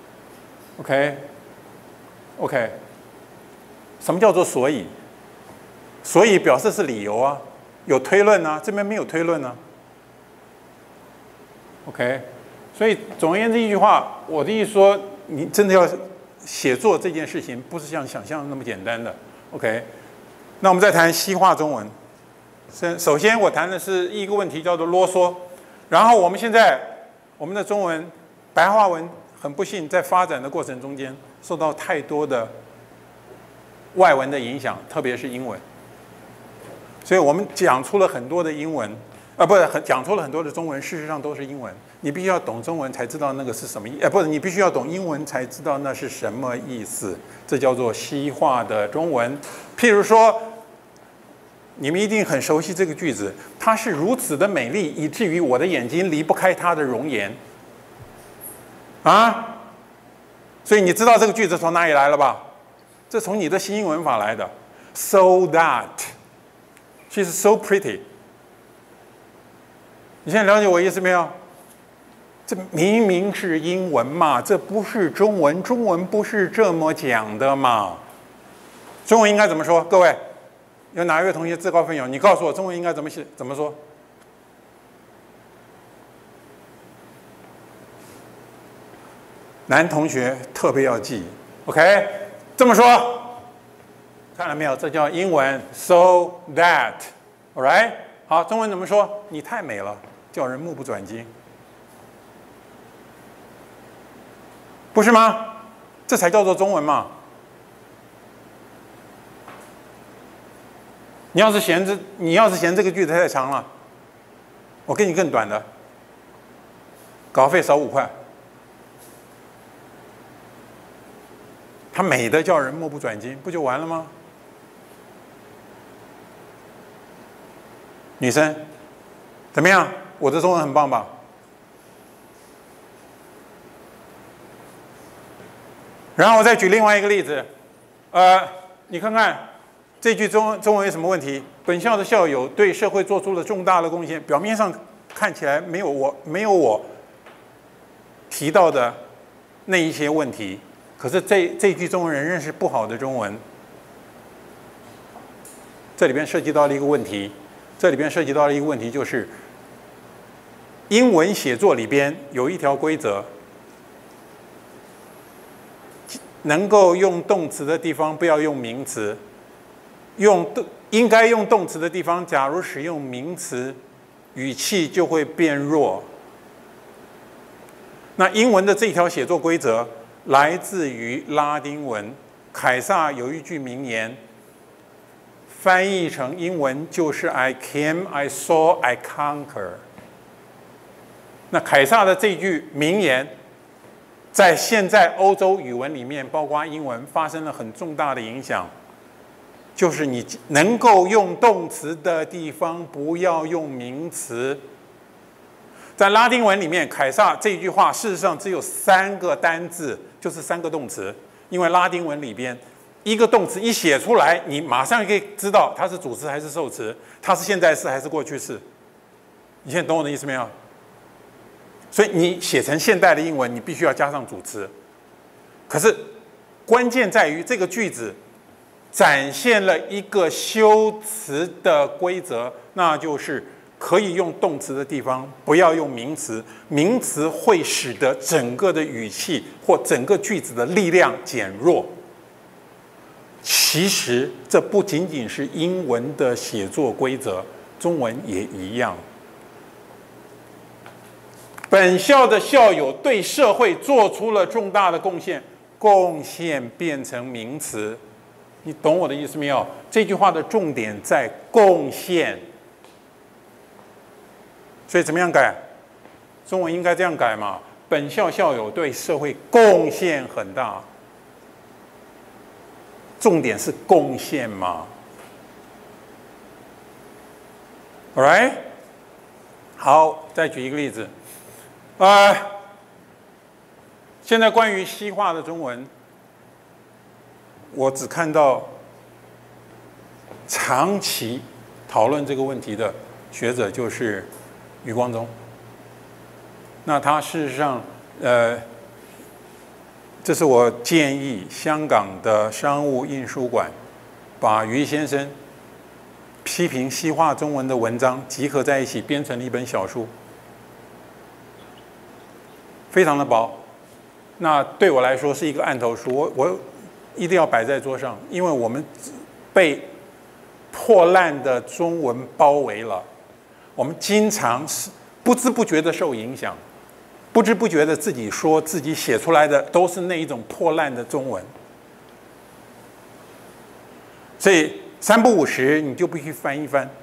？OK， 什么叫做所以？所以表示是理由啊，有推论啊，这边没有推论啊。OK， 所以总而言之一句话，我的意思说，你真的要写作这件事情，不是像想象那么简单的。OK， 那我们再谈西化中文。首先我谈的是一个问题，叫做啰嗦。然后我们现在我们的中文白话文很不幸在发展的过程中间，受到太多的外文的影响，特别是英文。所以我们讲出了很多的英文。不是讲出了很多的中文，事实上都是英文。你必须要懂中文才知道那个是什么意，不是你必须要懂英文才知道那是什么意思。这叫做西化的中文。譬如说，你们一定很熟悉这个句子：她是如此的美丽，以至于我的眼睛离不开她的容颜。啊，所以你知道这个句子从哪里来了吧？这从你的新英文法来的。So that she's so pretty。你现在了解我意思没有？这明明是英文嘛，这不是中文，中文不是这么讲的嘛。中文应该怎么说？各位，有哪一位同学自告奋勇？你告诉我，中文应该怎么写？怎么说？男同学特别要记 ，OK？ 这么说，看到没有？这叫英文 ，so that，all right？ 好，中文怎么说？你太美了。 叫人目不转睛，不是吗？这才叫做中文嘛！你要是嫌这个句子太长了，我给你更短的，稿费少5块。它美的叫人目不转睛，不就完了吗？女生，怎么样？我的中文很棒吧？然后我再举另外一个例子，你看看这句中文有什么问题？本校的校友对社会做出了重大的贡献，表面上看起来没有我提到的那一些问题，可是这句中文仍然是不好的中文。这里边涉及到了一个问题，就是英文写作里边有一条规则。能够用动词的地方不要用名词，应该用动词的地方，假如使用名词，语气就会变弱。那英文的这条写作规则来自于拉丁文，凯撒有一句名言，翻译成英文就是 "I came, I saw, I conquer"。那凯撒的这句名言，在现在欧洲语文里面，包括英文，发生了很重大的影响。就是你能够用动词的地方，不要用名词。在拉丁文里面，凯撒这句话事实上只有3个单字，就是3个动词。因为拉丁文里边，一个动词一写出来，你马上可以知道它是主词还是受词，它是现在式还是过去式。你现在懂我的意思没有？所以你写成现代的英文，你必须要加上主词。可是关键在于这个句子展现了一个修辞的规则，那就是可以用动词的地方不要用名词，名词会使得整个的语气或整个句子的力量减弱。其实这不仅仅是英文的写作规则，中文也一样。本校的校友对社会做出了重大的贡献，贡献变成名词，你懂我的意思没有？这句话的重点在贡献，所以怎么样改？中文应该这样改嘛？本校校友对社会贡献很大，重点是贡献嘛 ？All right， 好，再举一个例子。现在关于西化的中文，我只看到长期讨论这个问题的学者就是余光中。那他事实上，这是我建议香港的商务印书馆把余先生批评西化中文的文章集合在一起，编成了一本小书。非常的薄，那对我来说是一个案头书，我一定要摆在桌上，因为我们被破烂的中文包围了，我们经常是不知不觉的受影响，不知不觉的自己说自己写出来的都是那一种破烂的中文，所以3不5时你就必须翻一翻，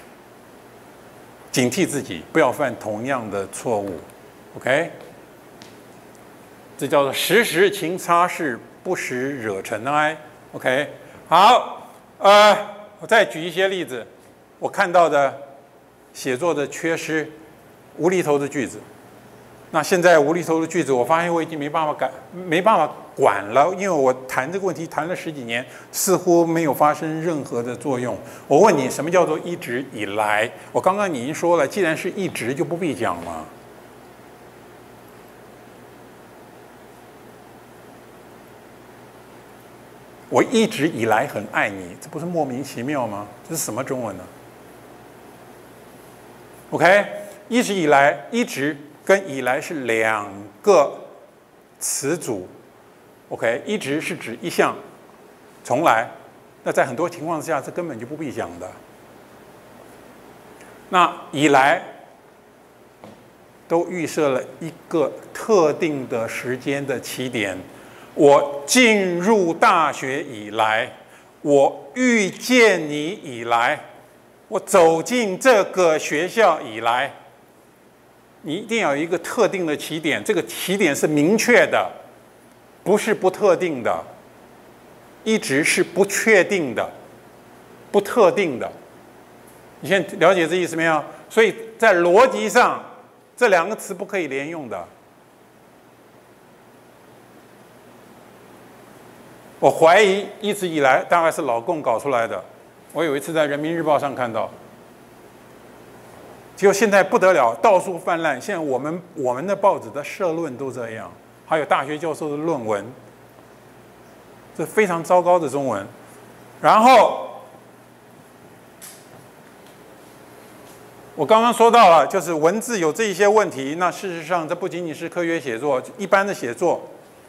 警惕自己不要犯同样的错误 ，OK？这叫做时时勤擦拭，不时惹尘埃。OK， 好，我再举一些例子，我看到的写作的缺失，无厘头的句子。那现在无厘头的句子，我发现我已经没办法管了，因为我谈这个问题谈了10几年，似乎没有发生任何的作用。我问你，什么叫做一直以来？我刚刚已经说了，既然是一直，就不必讲了。我一直以来很爱你，这不是莫名其妙吗？这是什么中文呢 ？OK， 一直以来，一直跟以来是2个词组。OK， 一直是指一项，从来。那在很多情况之下，这根本就不必讲的。那以来都预设了一个特定的时间的起点。我进入大学以来，我遇见你以来，我走进这个学校以来，你一定要有一个特定的起点，这个起点是明确的，不是不特定的，一直是不确定的、不特定的。你现在了解这意思没有？所以在逻辑上，这两个词不可以连用的。我怀疑一直以来大概是老共搞出来的。我有一次在《人民日报》上看到，结果现在不得了，到处泛滥。现在我们的报纸的社论都这样，还有大学教授的论文，这非常糟糕的中文。然后我刚刚说到了，就是文字有这一些问题。那事实上，这不仅仅是科学写作，一般的写作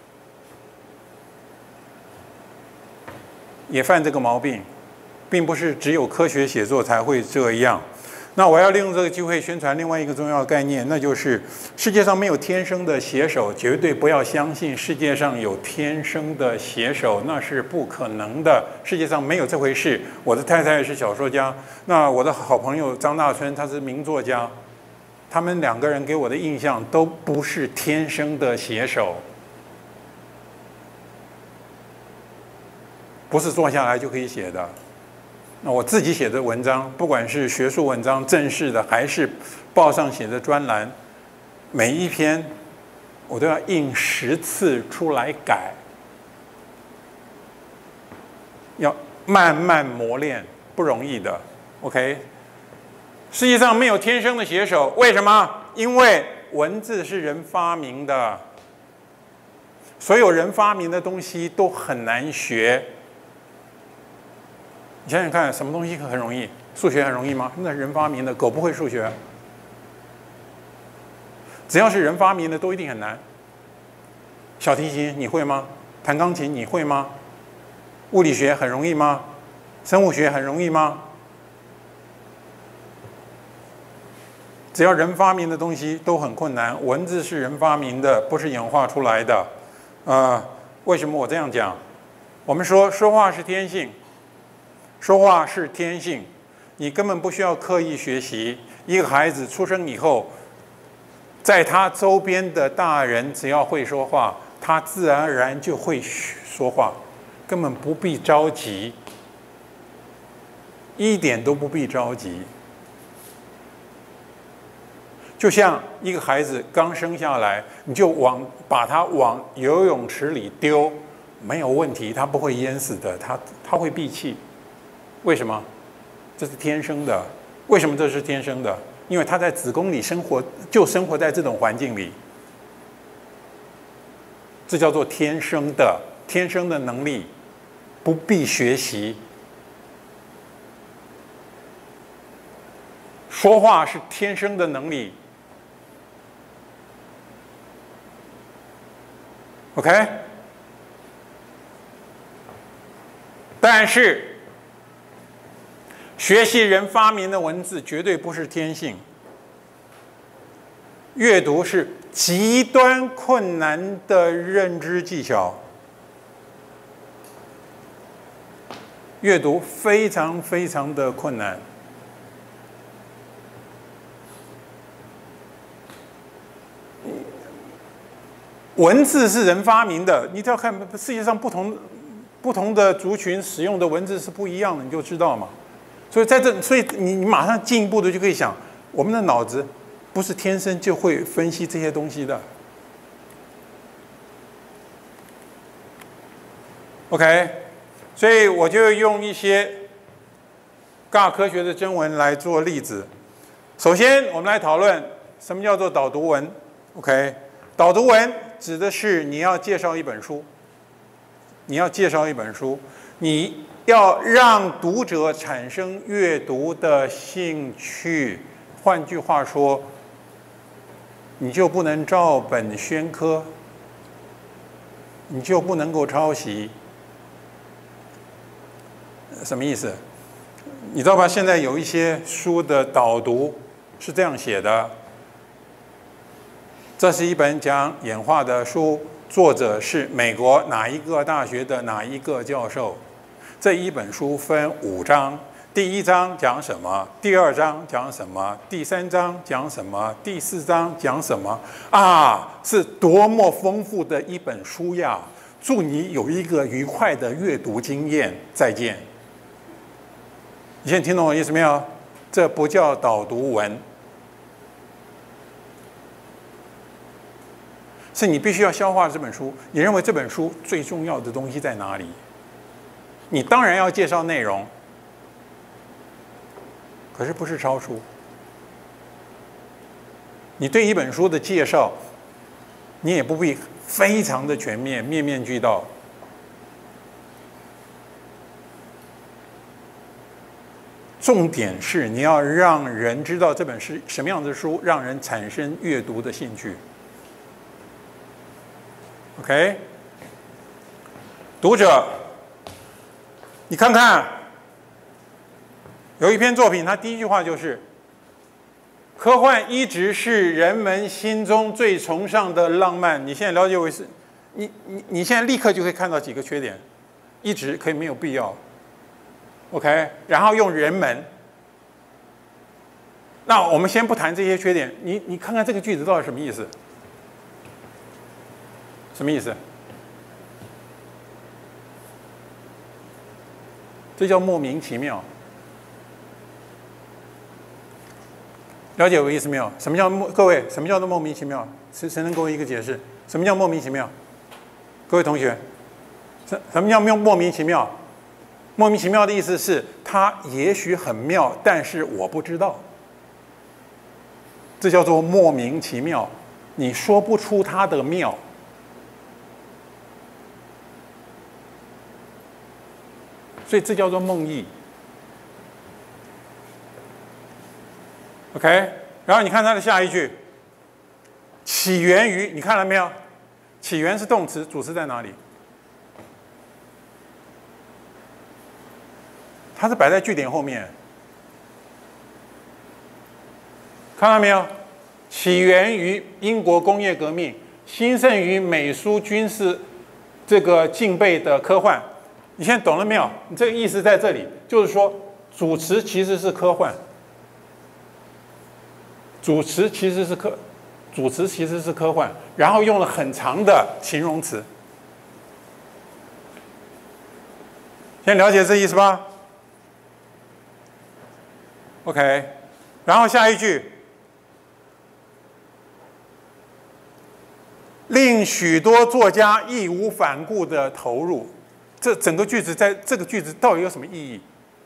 也犯这个毛病，并不是只有科学写作才会这样。那我要利用这个机会宣传另外一个重要的概念，那就是世界上没有天生的写手，绝对不要相信世界上有天生的写手，那是不可能的。世界上没有这回事。我的太太是小说家，那我的好朋友张大春他是名作家，他们两个人给我的印象都不是天生的写手，不是坐下来就可以写的。那我自己写的文章，不管是学术文章、正式的，还是报上写的专栏，每一篇我都要印10次出来改，要慢慢磨练，不容易的。OK， 世界上没有天生的写手，为什么？因为文字是人发明的，所有人发明的东西都很难学。你想想看，什么东西很容易？数学很容易吗？那是人发明的，狗不会数学。只要是人发明的，都一定很难。小提琴你会吗？弹钢琴你会吗？物理学很容易吗？生物学很容易吗？只要人发明的东西都很困难。文字是人发明的，不是演化出来的。为什么我这样讲？我们说话是天性。说话是天性，你根本不需要刻意学习。一个孩子出生以后，在他周边的大人只要会说话，他自然而然就会说话，根本不必着急，一点都不必着急。就像一个孩子刚生下来，你就把他往游泳池里丢，没有问题，他不会淹死的，他会闭气。为什么？这是天生的。为什么这是天生的？因为他在子宫里生活在这种环境里，这叫做天生的能力，不必学习。说话是天生的能力。OK， 但是学习人发明的文字绝对不是天性。阅读是极端困难的认知技巧，阅读非常非常的困难。文字是人发明的，你只要看世界上不同的族群使用的文字是不一样的，你就知道嘛。所以你马上进一步的就可以想，我们的脑子不是天生就会分析这些东西的。OK， 所以我就用一些尬科学的征文来做例子。首先，我们来讨论什么叫做导读文。OK， 导读文指的是你要介绍一本书，你要让读者产生阅读的兴趣。换句话说，你就不能照本宣科，你就不能够抄袭。什么意思？你知道吧？现在有一些书的导读是这样写的： 这是一本讲演化的书，作者是美国哪一个大学的哪一个教授。这一本书分5章，第1章讲什么，第2章讲什么，第3章讲什么，第4章讲什么啊？是多么丰富的一本书呀！祝你有一个愉快的阅读经验。再见。你现在听懂我意思没有？这不叫导读文，是你必须要消化这本书。你认为这本书最重要的东西在哪里？你当然要介绍内容，可是不是抄书。你对一本书的介绍，你也不必非常的全面，面面俱到。重点是你要让人知道这本是什么样的书，让人产生阅读的兴趣。OK， 读者，你看看，有一篇作品，它第一句话就是“科幻一直是人们心中最崇尚的浪漫”。你现在了解为是，你现在立刻就可以看到几个缺点，一直可以没有必要。OK， 然后用人们。那我们先不谈这些缺点，你看看这个句子到底什么意思？什么意思？这叫莫名其妙。了解我意思没有？什么叫各位？什么叫做莫名其妙？谁能给我一个解释？什么叫莫名其妙？各位同学，什么叫莫名其妙？莫名其妙的意思是，它也许很妙，但是我不知道。这叫做莫名其妙，你说不出它的妙。所以这叫做梦呓。OK， 然后你看它的下一句，起源于，你看了没有？起源是动词，主词在哪里？它是摆在句点后面，看到没有？起源于英国工业革命，兴盛于美苏军事这个禁备的科幻。你现在懂了没有？你这个意思在这里，就是说主词其实是科幻，主词其实是科幻，然后用了很长的形容词。先了解这意思吧。OK， 然后下一句，令许多作家义无反顾地投入。这整个句子在这个句子到底有什么意义？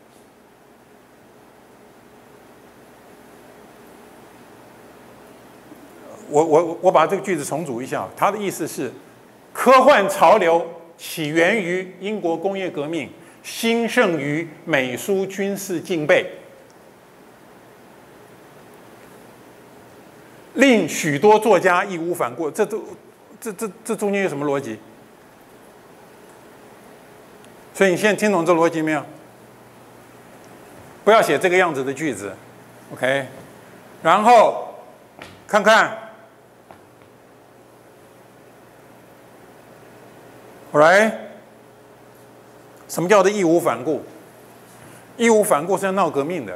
我把这个句子重组一下，它的意思是，科幻潮流起源于英国工业革命，兴盛于美苏军事禁备。令许多作家义无反顾，这中间有什么逻辑？所以你现在听懂这逻辑没有？不要写这个样子的句子 ，OK？ 然后看看 ，Alright？ 什么叫做义无反顾？义无反顾是要闹革命的。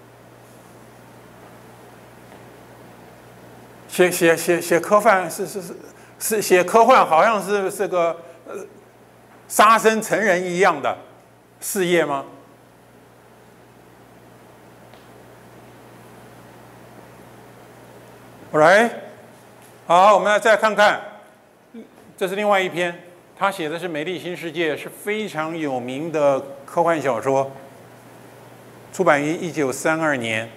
写科幻是写科幻，好像是这个杀身成仁一样的事业吗？Alright， 好，我们再看看，这是另外一篇，他写的是《美丽新世界》，是非常有名的科幻小说，出版于1932年。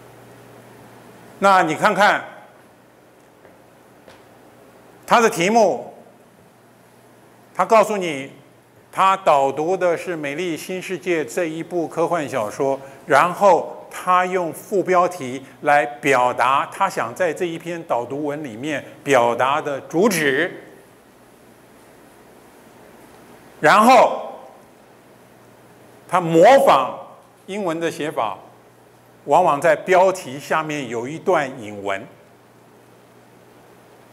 那你看看。他的题目，他告诉你，他导读的是《美丽新世界》这一部科幻小说，然后他用副标题来表达他想在这一篇导读文里面表达的主旨，然后他模仿英文的写法，往往在标题下面有一段引文。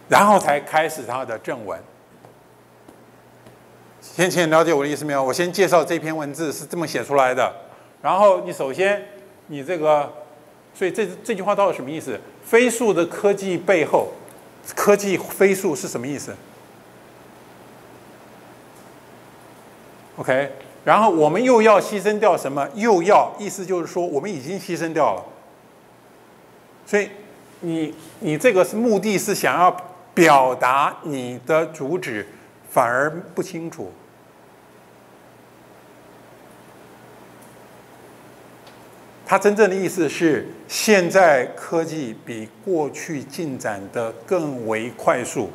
然后才开始它的正文。先了解我的意思没有？我先介绍这篇文字是这么写出来的，然后你首先你这个，所以这句话到底什么意思？飞速的科技背后，科技飞速是什么意思 ？OK， 然后我们又要牺牲掉什么？又要意思就是说我们已经牺牲掉了，所以你这个是目的是想要表达你的主旨，反而不清楚。它真正的意思是，现在科技比过去进展得更为快速。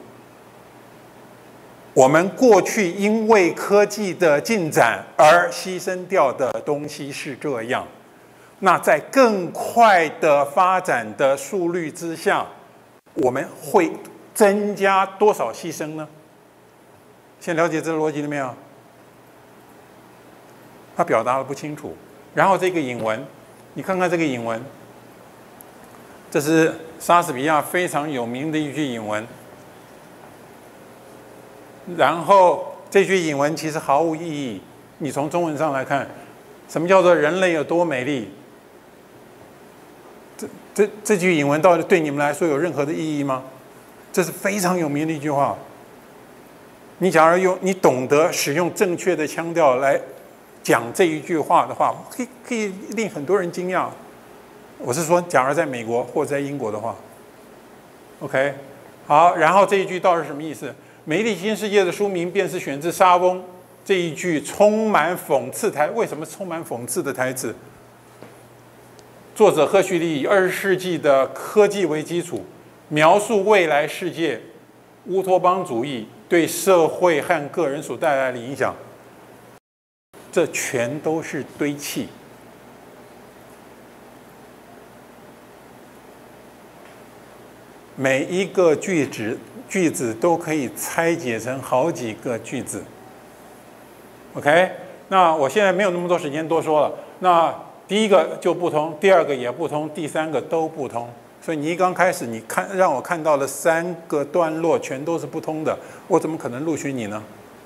我们过去因为科技的进展而牺牲掉的东西是这样，那在更快的发展的速率之下，我们会增加多少牺牲呢？先了解这个逻辑了没有？他表达的不清楚。然后这个引文。你看看这个引文，这是莎士比亚非常有名的一句引文。然后这句引文其实毫无意义。你从中文上来看，什么叫做人类有多美丽？这句引文到底对你们来说有任何的意义吗？这是非常有名的一句话。你假如你懂得使用正确的腔调来讲这一句话的话，可以令很多人惊讶。我是说，假如在美国或者在英国的话 ，OK， 好，然后这一句到底是什么意思？《美丽新世界》的书名便是选自莎翁这一句充满讽刺为什么充满讽刺的台词？作者赫胥黎以20世纪的科技为基础，描述未来世界乌托邦主义对社会和个人所带来的影响。这全都是堆砌。每一个句子都可以拆解成好几个句子。OK， 那我现在没有那么多时间多说了。那第一个就不通，第二个也不通，第三个都不通。所以你一刚开始，你让我看到了3个段落全都是不通的，我怎么可能录取你呢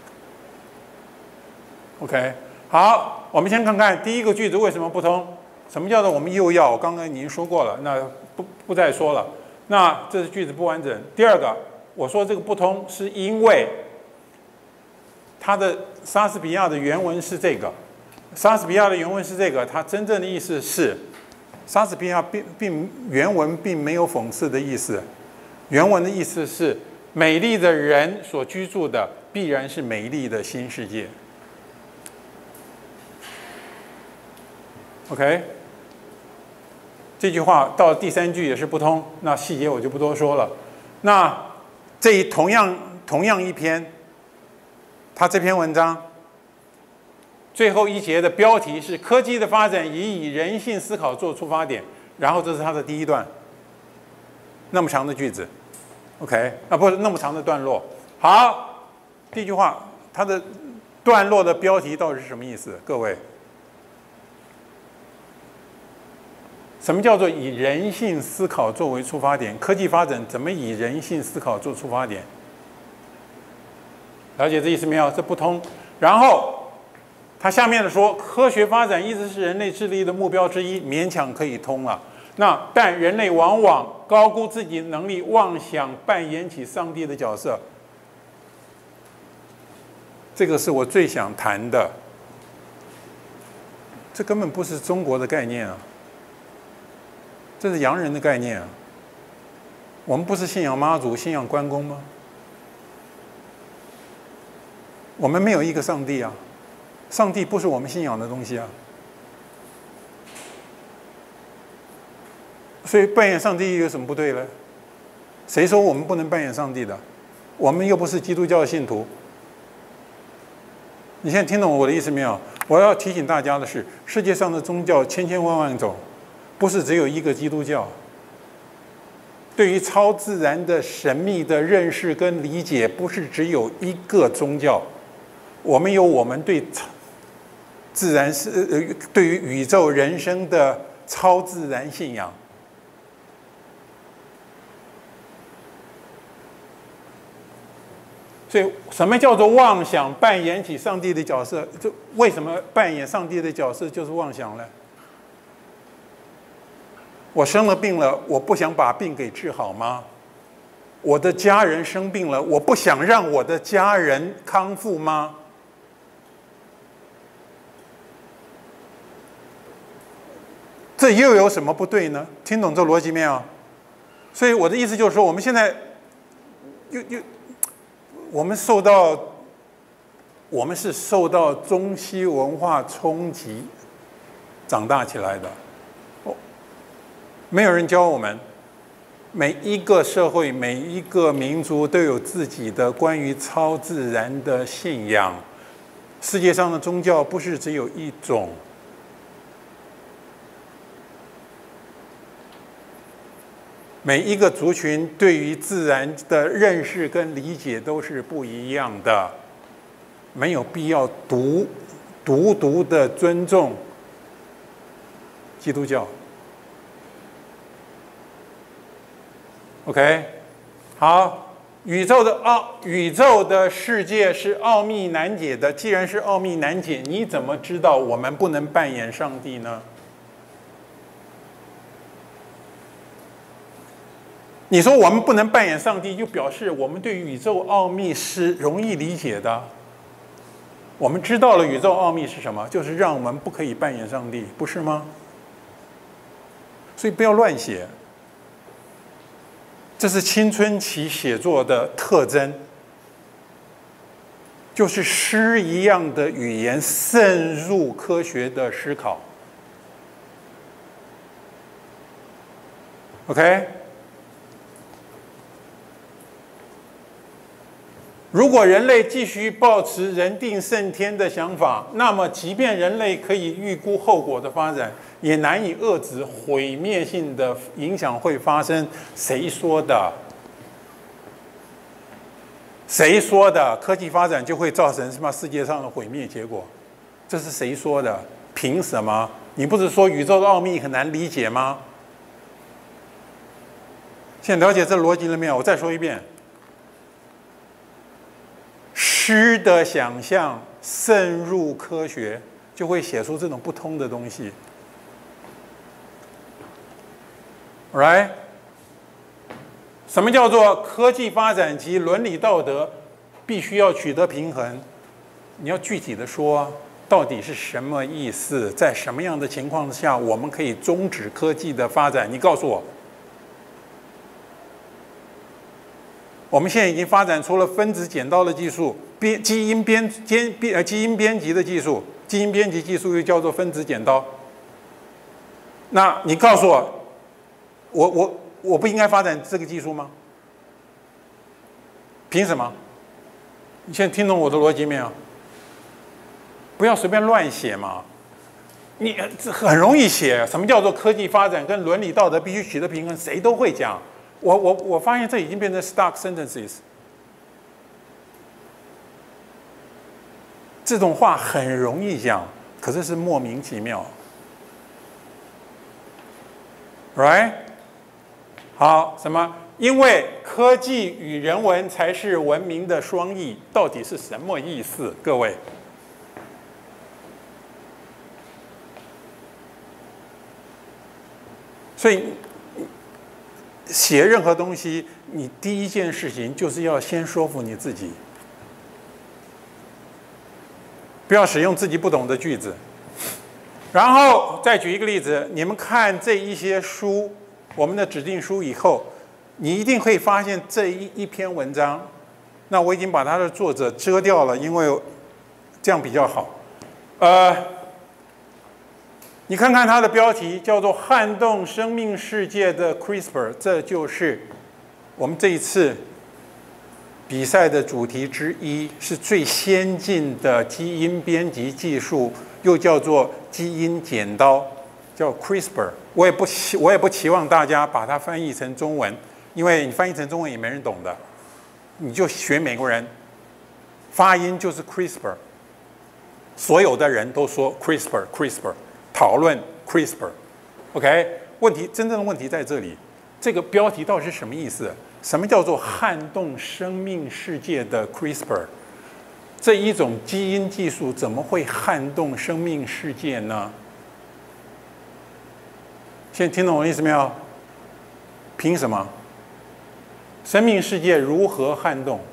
？OK。好，我们先看看第一个句子为什么不通。什么叫做我们又要？我刚刚已经说过了，那不再说了。那这是句子不完整。第二个，我说这个不通是因为它的莎士比亚的原文是这个。莎士比亚的原文是这个，它真正的意思是，莎士比亚原文并没有讽刺的意思。原文的意思是，美丽的人所居住的必然是美丽的新世界。OK， 这句话到第3句也是不通，那细节我就不多说了。那同样一篇，他这篇文章最后一节的标题是“科技的发展以人性思考做出发点”，然后这是他的第一段，那么长的句子 ，OK， 不是那么长的段落。好，第一句话，它的段落的标题到底是什么意思？各位？什么叫做以人性思考作为出发点？科技发展怎么以人性思考做出发点？了解这意思没有？这不通。然后他下面的说，科学发展一直是人类致力的目标之一，勉强可以通了。但人类往往高估自己能力，妄想扮演起上帝的角色。这个是我最想谈的。这根本不是中国的概念啊。这是洋人的概念啊！我们不是信仰妈祖、信仰关公吗？我们没有一个上帝啊，上帝不是我们信仰的东西啊。所以扮演上帝有什么不对呢？谁说我们不能扮演上帝的？我们又不是基督教的信徒。你现在听懂我的意思没有？我要提醒大家的是，世界上的宗教千千万万种。不是只有一个基督教。对于超自然的神秘的认识跟理解，不是只有一个宗教。我们有我们对自然对于宇宙人生的超自然信仰。 所以，什么叫做妄想扮演起上帝的角色？就为什么扮演上帝的角色就是妄想呢？我生了病了，我不想把病给治好吗？我的家人生病了，我不想让我的家人康复吗？这又有什么不对呢？听懂这逻辑没有？所以我的意思就是说，我们现在我们是受到中西文化冲击长大起来的。没有人教我们，每一个社会、每一个民族都有自己的关于超自然的信仰。世界上的宗教不是只有一种。每一个族群对于自然的认识跟理解都是不一样的，没有必要独的尊重基督教。OK， 好，宇宙的世界是奥秘难解的。既然是奥秘难解，你怎么知道我们不能扮演上帝呢？你说我们不能扮演上帝，就表示我们对宇宙奥秘是容易理解的。我们知道了宇宙奥秘是什么，就是让我们不可以扮演上帝，不是吗？所以不要乱写，这是青春期写作的特征，就是诗一样的语言渗入科学的思考。OK。如果人类继续抱持人定胜天的想法，那么即便人类可以预估后果的发展，也难以遏制毁灭性的影响会发生。谁说的？谁说的？科技发展就会造成什么世界上的毁灭结果？这是谁说的？凭什么？你不是说宇宙的奥秘很难理解吗？现在了解这逻辑了没有？我再说一遍。诗的想象渗入科学，就会写出这种不通的东西。Right？ 什么叫做科技发展及伦理道德必须要取得平衡？你要具体的说，到底是什么意思？在什么样的情况下，我们可以终止科技的发展？你告诉我。我们现在已经发展出了分子剪刀的技术，基因编辑的技术，基因编辑技术又叫做分子剪刀。那你告诉我，我不应该发展这个技术吗？凭什么？你现在听懂我的逻辑没有？不要随便乱写嘛！你很容易写，什么叫做科技发展跟伦理道德必须取得平衡？谁都会讲。我发现这已经变成 stock sentences， 这种话很容易讲，可是是莫名其妙 ，right？ 好，什么？因为科技与人文才是文明的双翼，到底是什么意思？各位，所以。写任何东西，你第一件事情就是要先说服你自己，不要使用自己不懂的句子。然后再举一个例子，你们看这一些书，我们的指定书以后，你一定会发现这一篇文章，那我已经把它的作者遮掉了，因为这样比较好。你看看它的标题叫做"撼动生命世界的 CRISPR"， 这就是我们这一次比赛的主题之一，是最先进的基因编辑技术，又叫做基因剪刀，叫 CRISPR。我也不期望大家把它翻译成中文，因为你翻译成中文也没人懂的，你就学美国人，发音就是 CRISPR， 所有的人都说 CRISPR。讨论 CRISPR，OK？ 真正的问题在这里，这个标题到底是什么意思？ 什么叫做撼动生命世界的 CRISPR？ 这一种基因技术怎么会撼动生命世界呢？现在听懂我的意思没有？凭什么？生命世界如何撼动？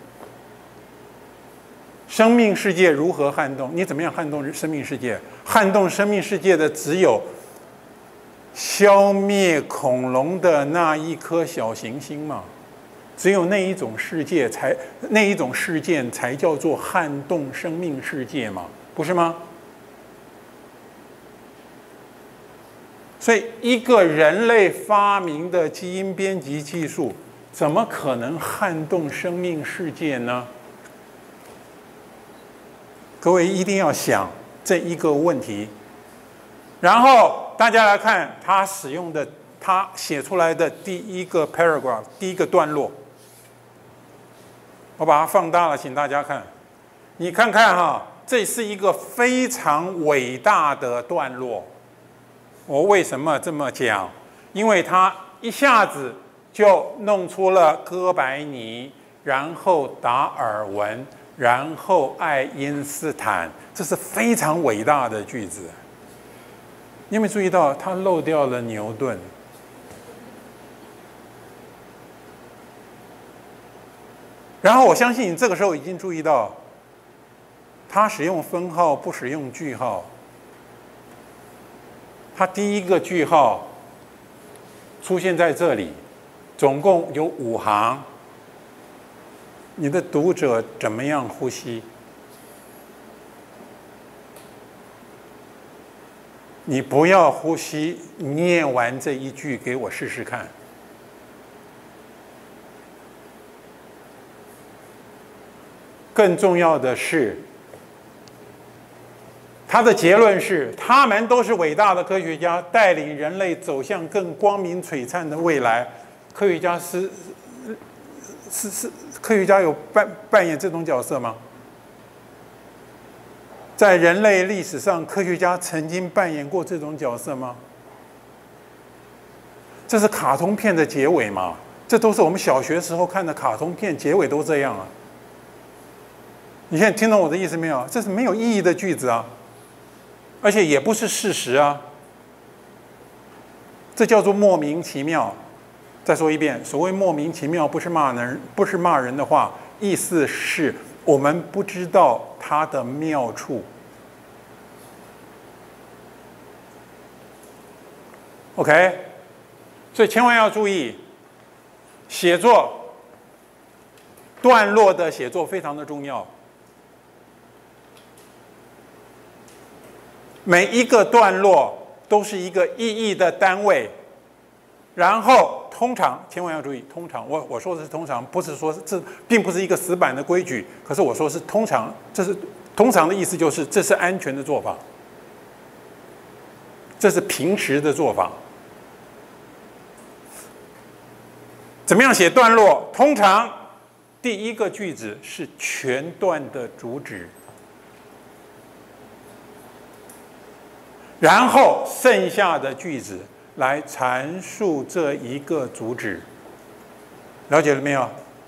生命世界如何撼动？你怎么样撼动生命世界？撼动生命世界的只有消灭恐龙的那一颗小行星嘛？只有那一种世界才，那一种事件才叫做撼动生命世界嘛，不是吗？所以，一个人类发明的基因编辑技术，怎么可能撼动生命世界呢？各位一定要想这一个问题。然后大家来看他使用的，他写出来的第一个 paragraph， 第一个段落。我把它放大了，请大家看。你看看哈，这是一个非常伟大的段落。我为什么这么讲？因为他一下子就弄出了哥白尼，然后达尔文，然后爱因斯坦，这是非常伟大的句子。你有没有注意到他漏掉了牛顿？然后我相信你这个时候已经注意到，他使用分号不使用句号。他第一个句号出现在这里，总共有5行。你的读者怎么样呼吸？你不要呼吸，念完这一句给我试试看。更重要的是，他的结论是，他们都是伟大的科学家，带领人类走向更光明璀璨的未来。科学家是科学家有扮演这种角色吗？在人类历史上，科学家曾经扮演过这种角色吗？这是卡通片的结尾嘛？这都是我们小学时候看的卡通片，结尾都这样啊。你现在听懂我的意思没有？这是没有意义的句子啊，而且也不是事实啊。这叫做莫名其妙。再说一遍，所谓莫名其妙，不是骂人的话，意思是我们不知道它的妙处。OK， 所以千万要注意，写作段落的写作非常的重要。每一个段落都是一个意义的单位，然后通常千万要注意，通常我说的是通常，不是说这并不是一个死板的规矩，可是我说是通常，这是通常的意思就是这是安全的做法，这是平时的做法。怎么样写段落？通常第一个句子是全段的主旨。然后剩下的句子来阐述这一个主旨，了解了没有？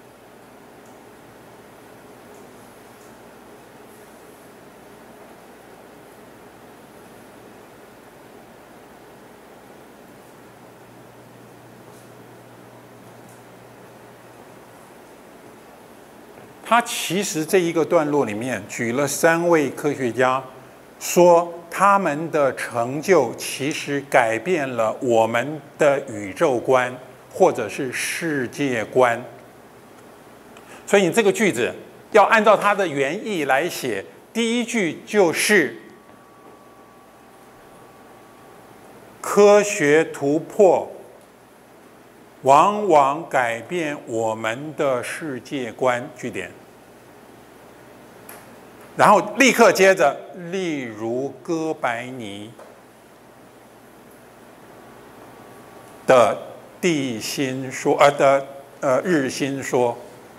他其实这一个段落里面举了3位科学家，说他们的成就其实改变了我们的宇宙观或者是世界观。所以你这个句子要按照它的原意来写，第一句就是科学突破往往改变我们的世界观，句点。然后立刻接着，例如哥白尼的地心说，日心说，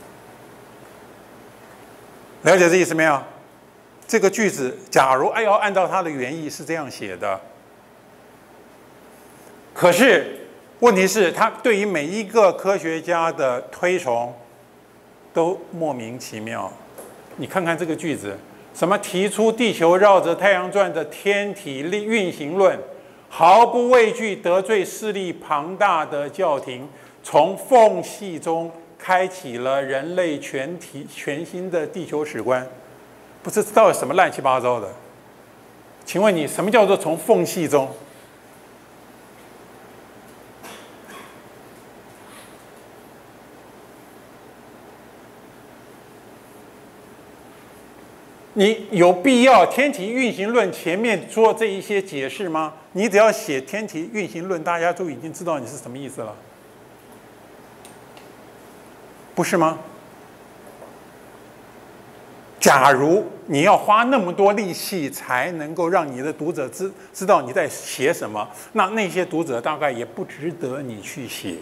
了解这意思没有？这个句子，假如要按照它的原意是这样写的，可是问题是，他对于每一个科学家的推崇都莫名其妙。你看看这个句子，什么提出地球绕着太阳转的天体运行论，毫不畏惧得罪势力庞大的教廷，从缝隙中开启了人类全新的地球史观。不知道什么乱七八糟的。请问你，什么叫做从缝隙中？你有必要天体运行论前面做这一些解释吗？你只要写天体运行论，大家都已经知道你是什么意思了，不是吗？假如你要花那么多力气才能够让你的读者知道你在写什么，那些读者大概也不值得你去写。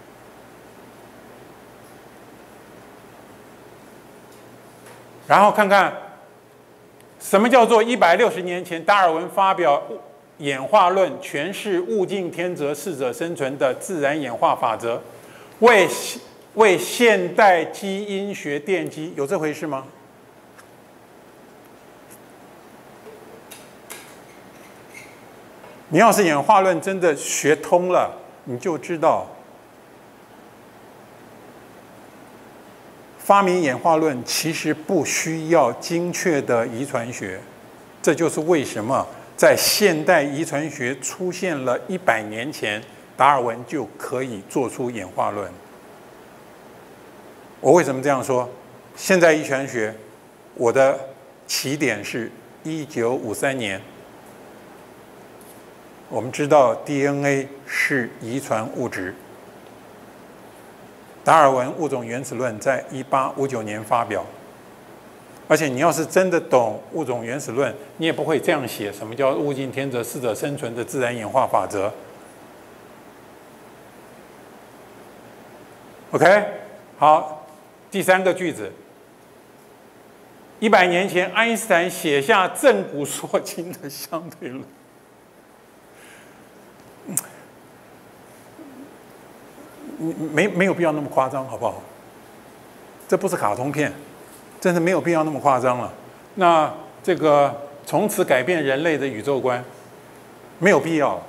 然后看看什么叫做160年前达尔文发表演化论，诠释物竞天择、适者生存的自然演化法则，为现代基因学奠基，有这回事吗？你要是演化论真的学通了，你就知道，发明演化论其实不需要精确的遗传学。这就是为什么在现代遗传学出现了100年前，达尔文就可以做出演化论。我为什么这样说？现代遗传学，我的起点是1953年。我们知道 DNA 是遗传物质。达尔文《物种原始论》在1859年发表，而且你要是真的懂《物种原始论》，你也不会这样写。什么叫物竞天择、适者生存的自然演化法则 ？OK， 好，第3个句子。100年前，爱因斯坦写下正骨烁今的相对论。没有必要那么夸张，好不好？这不是卡通片，真的没有必要那么夸张了。那这个从此改变人类的宇宙观，没有必要。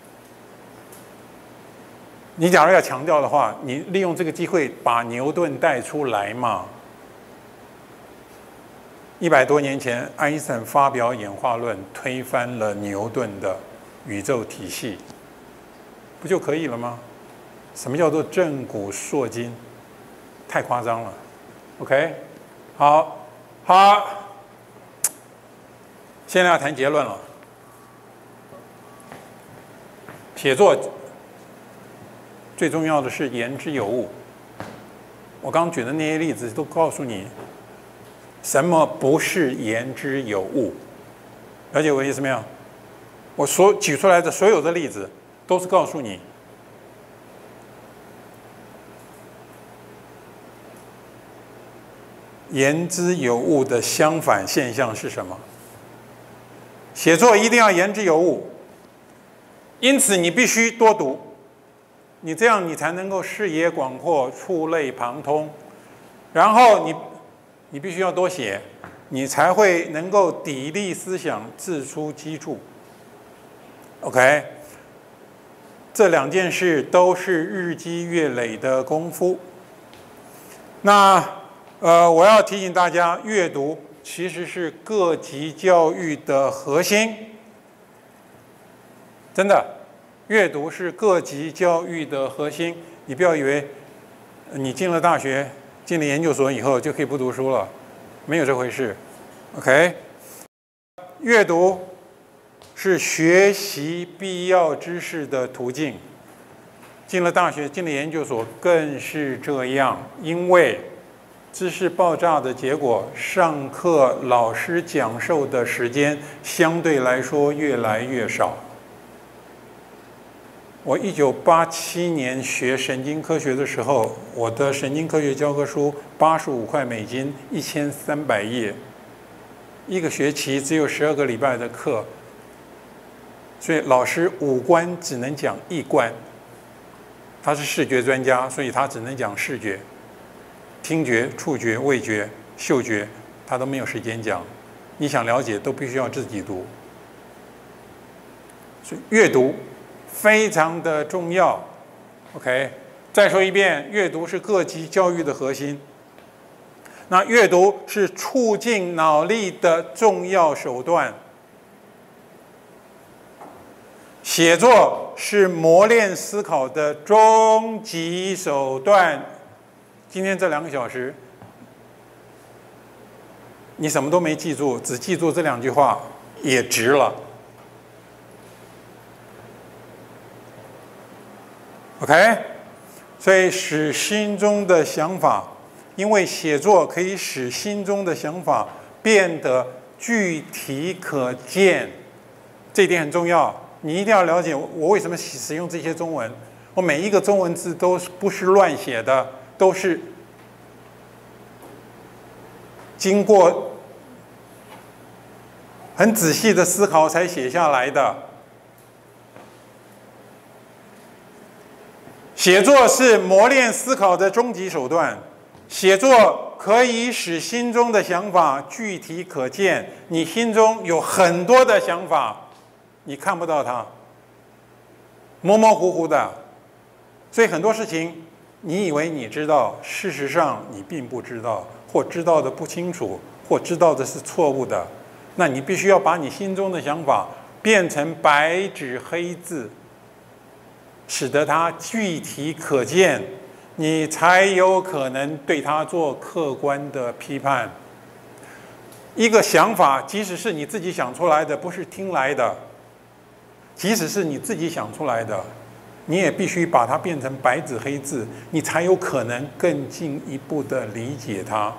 你假如要强调的话，你利用这个机会把牛顿带出来嘛。100多年前，爱因斯坦发表演化论，推翻了牛顿的宇宙体系，不就可以了吗？什么叫做正骨烁今？太夸张了。OK， 好，现在要谈结论了。写作最重要的是言之有物。我刚举的那些例子都告诉你，什么不是言之有物。了解我的意思没有？我所举出来的所有的例子，都是告诉你。言之有物的相反现象是什么？写作一定要言之有物，因此你必须多读，你这样你才能够视野广阔、触类旁通。然后你必须要多写，你才会能够砥砺思想、字出机杼。OK， 这2件事都是日积月累的功夫。那我要提醒大家，阅读其实是各级教育的核心。真的，阅读是各级教育的核心。你不要以为你进了大学、进了研究所以后就可以不读书了，没有这回事。OK， 阅读是学习必要知识的途径。进了大学、进了研究所更是这样，因为知识爆炸的结果，上课老师讲授的时间相对来说越来越少。我1987年学神经科学的时候，我的神经科学教科书85块美金，1300页，1个学期只有12个礼拜的课，所以老师5关只能讲1关。 他是视觉专家，所以他只能讲视觉、听觉、触觉、味觉、嗅觉，他都没有时间讲。你想了解，都必须要自己读。所以阅读非常的重要。OK， 再说一遍，阅读是各级教育的核心。那阅读是促进脑力的重要手段。写作是磨练思考的终极手段。今天这2个小时，你什么都没记住，只记住这2句话，也值了。OK， 所以使心中的想法，因为写作可以使心中的想法变得具体可见，这一点很重要。你一定要了解我为什么使用这些中文，我每一个中文字都不是乱写的，都是经过很仔细的思考才写下来的。写作是磨练思考的终极手段，写作可以使心中的想法具体可见。你心中有很多的想法，你看不到它，模模糊糊的，所以很多事情你以为你知道，事实上你并不知道，或知道的不清楚，或知道的是错误的。那你必须要把你心中的想法变成白纸黑字，使得它具体可见，你才有可能对它做客观的批判。一个想法，即使是你自己想出来的，不是听来的，即使是你自己想出来的，你也必须把它变成白纸黑字，你才有可能更进一步的理解它。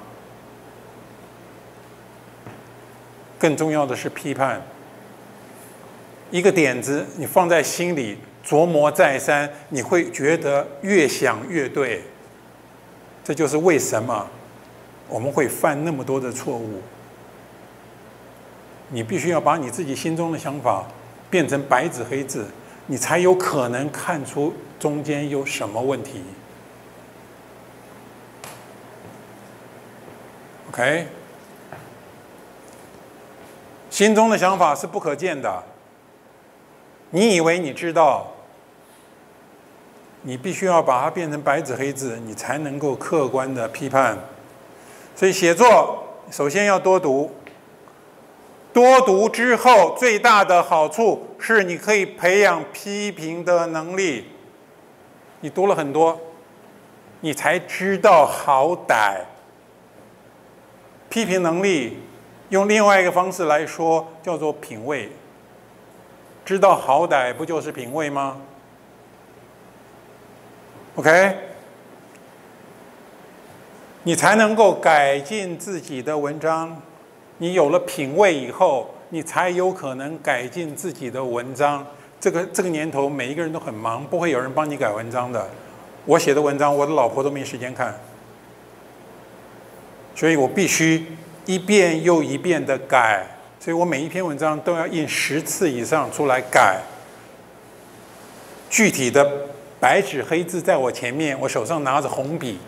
更重要的是批判。一个点子，你放在心里琢磨再三，你会觉得越想越对。这就是为什么我们会犯那么多的错误。你必须要把你自己心中的想法变成白纸黑字，你才有可能看出中间有什么问题。OK， 心中的想法是不可见的。你以为你知道，你必须要把它变成白纸黑字，你才能够客观的批判。所以写作首先要多读，多读之后最大的好处是你可以培养批评的能力。你读了很多，你才知道好歹。批评能力用另外一个方式来说叫做品味。知道好歹不就是品味吗 ？OK， 你才能够改进自己的文章。你有了品味以后，你才有可能改进自己的文章。这个年头，每一个人都很忙，不会有人帮你改文章的。我写的文章，我的老婆都没时间看，所以我必须一遍又一遍的改。所以我每一篇文章都要印10次以上出来改。具体的白纸黑字在我前面，我手上拿着红笔，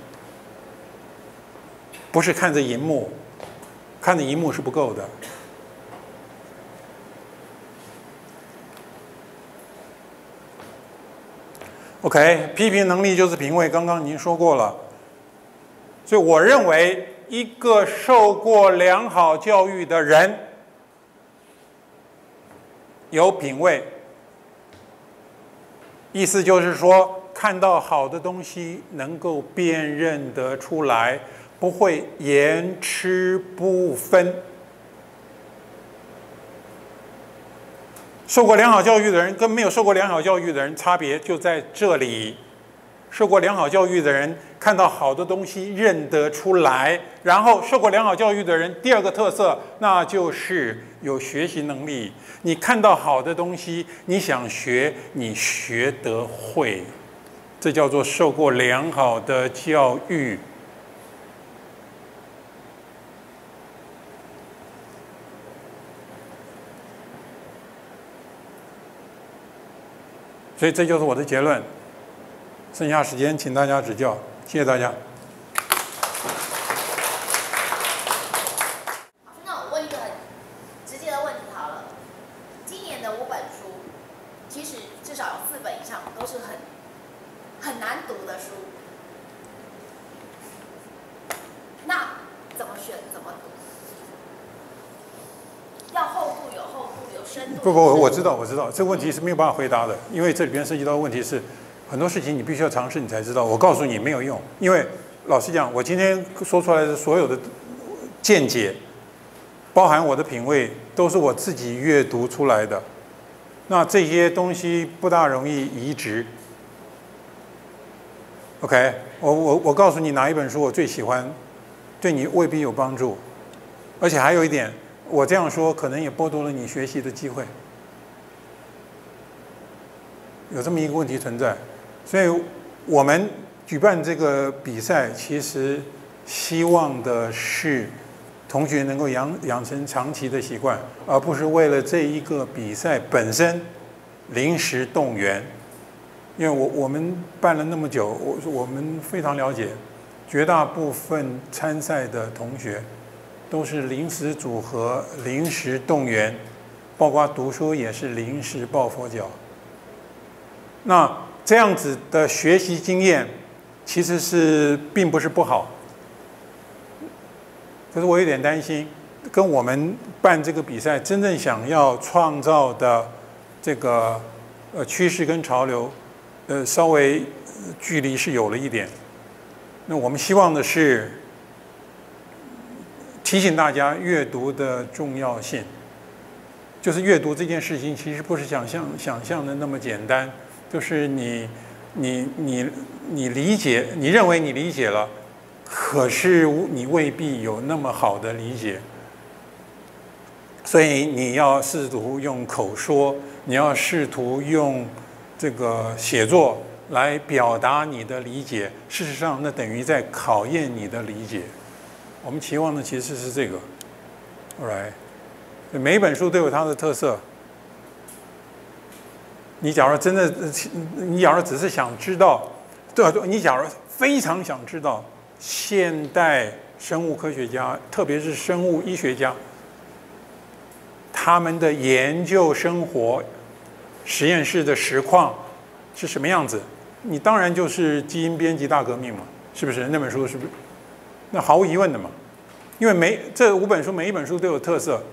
不是看着荧幕，看着荧幕是不够的。OK， 批评能力就是品味，刚刚已经说过了。所以我认为，一个受过良好教育的人有品味，意思就是说，看到好的东西能够辨认得出来，不会言吃不分。受过良好教育的人跟没有受过良好教育的人差别就在这里。受过良好教育的人看到好的东西认得出来，然后受过良好教育的人第二个特色，那就是有学习能力。你看到好的东西，你想学，你学得会，这叫做受过良好的教育。所以这就是我的结论。 剩下时间请大家指教，谢谢大家。 那我问一个很直接的问题好了，今年的5本书，其实至少有4本以上都是很难读的书，那怎么选？怎么读？要厚度有厚度，有深度。 不，我知道，这个问题是没有办法回答的，因为这里边涉及到的问题是很多事情你必须要尝试你才知道。我告诉你没有用，因为老实讲，我今天说出来的所有的见解，包含我的品味，都是我自己阅读出来的。那这些东西不大容易移植。OK， 我告诉你哪一本书我最喜欢，对你未必有帮助，而且还有一点。我这样说可能也剥夺了你学习的机会，有这么一个问题存在，所以我们举办这个比赛，其实希望的是同学能够养成长期的习惯，而不是为了这一个比赛本身临时动员。因为我们办了那么久，我们非常了解，绝大部分参赛的同学。都是临时组合、临时动员，包括读书也是临时抱佛脚。那这样子的学习经验，其实并不是不好。可是我有点担心，跟我们办这个比赛真正想要创造的这个趋势跟潮流，稍微距离是有了一点。那我们希望的是。提醒大家阅读的重要性，就是阅读这件事情其实不是想象的那么简单，就是你理解，你认为你理解了，可是你未必有那么好的理解，所以你要试图用口说，你要试图用这个写作来表达你的理解，事实上那等于在考验你的理解。我们期望的其实是这个 ，alright， 每一本书都有它的特色。你假如真的，你假如只是想知道，对，你假如非常想知道现代生物科学家，特别是生物医学家，他们的研究生活、实验室的实况是什么样子，你当然就是基因编辑大革命嘛，是不是？那本书是不是？那毫无疑问的嘛，因为这5本书每一本书都有特色，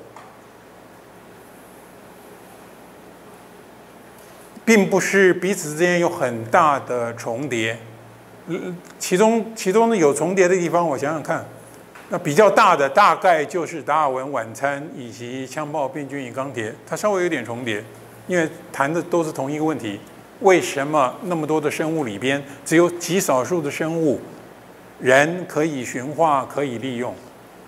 并不是彼此之间有很大的重叠。其中的有重叠的地方，我想想看，那比较大的大概就是达尔文晚餐以及枪炮、病菌与钢铁，它稍微有点重叠，因为谈的都是同一个问题：为什么那么多的生物里边，只有极少数的生物？人可以驯化，可以利用，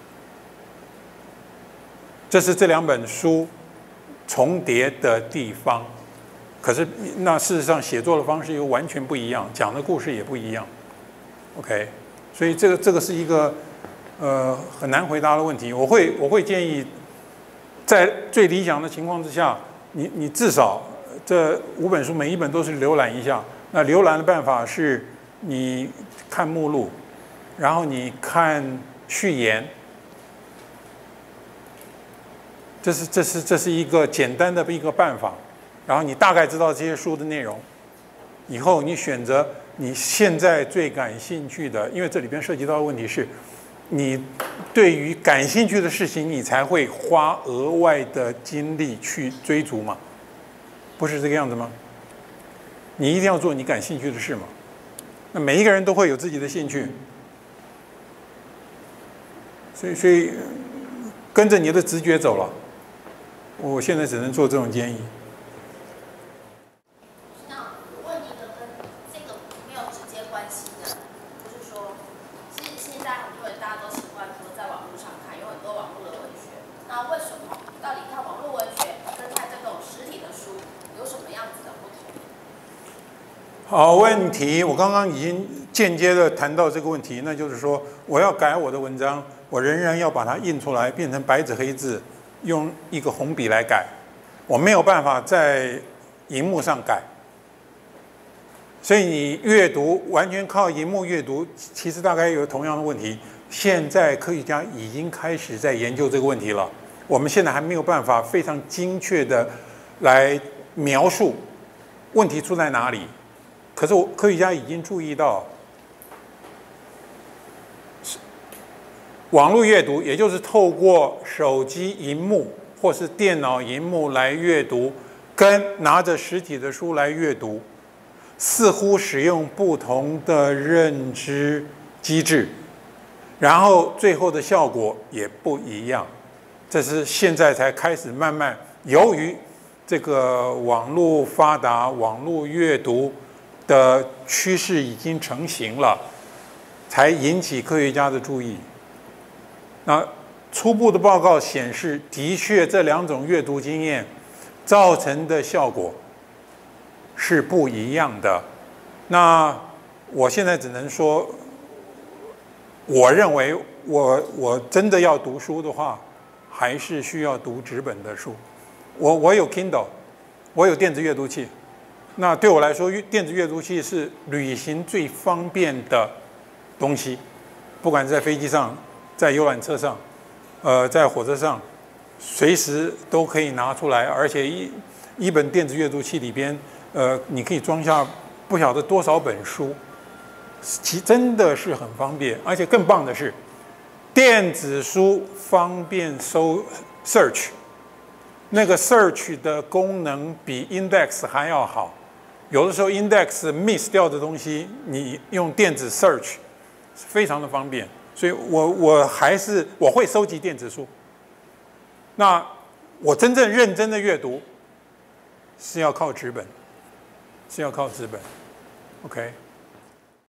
这是这2本书重叠的地方。可是，那事实上写作的方式又完全不一样，讲的故事也不一样。OK， 所以这个是一个很难回答的问题。我会建议，在最理想的情况之下，你至少这5本书每一本都是浏览一下。那浏览的办法是，你看目录。然后你看序言，这是一个简单的一个办法。然后你大概知道这些书的内容，以后你选择你现在最感兴趣的，因为这里边涉及到的问题是，你对于感兴趣的事情，你才会花额外的精力去追逐嘛，不是这个样子吗？你一定要做你感兴趣的事嘛。那每一个人都会有自己的兴趣。所以跟着你的直觉走了，我现在只能做这种建议。 那我问一个跟这个没有直接关系的，就是说，其实现在很多人大家都习惯说在网络上看，有很多网络的文学。那为什么到底看网络文学跟看这种实体的书有什么样子的不同？ 好问题，我刚刚已经间接的谈到这个问题，那就是说，我要改我的文章。我仍然要把它印出来，变成白纸黑字，用一个红笔来改。我没有办法在荧幕上改。 所以你阅读完全靠荧幕阅读，其实大概有同样的问题。现在科学家已经开始在研究这个问题了。我们现在还没有办法非常精确的来描述问题出在哪里，可是科学家已经注意到，网络阅读，也就是透过手机荧幕或是电脑荧幕来阅读，跟拿着实体的书来阅读，似乎使用不同的认知机制，然后最后的效果也不一样。这是现在才开始慢慢，由于这个网络发达、网络阅读的趋势已经成型了，才引起科学家的注意。那初步的报告显示，的确这两种阅读经验造成的效果是不一样的。那我现在只能说，我认为我真的要读书的话，还是需要读纸本的书。我有 Kindle， 我有电子阅读器。那对我来说，电子阅读器是旅行最方便的东西，不管是在飞机上、在游览车上、在火车上，随时都可以拿出来。而且一本电子阅读器里边，你可以装下不晓得多少本书，真的是很方便。而且更棒的是，电子书方便search， 那个 search 的功能比 index 还要好。有的时候 index miss 掉的东西，你用电子 search 非常的方便。所以我会收集电子书。那我真正认真的阅读是要靠纸本，OK。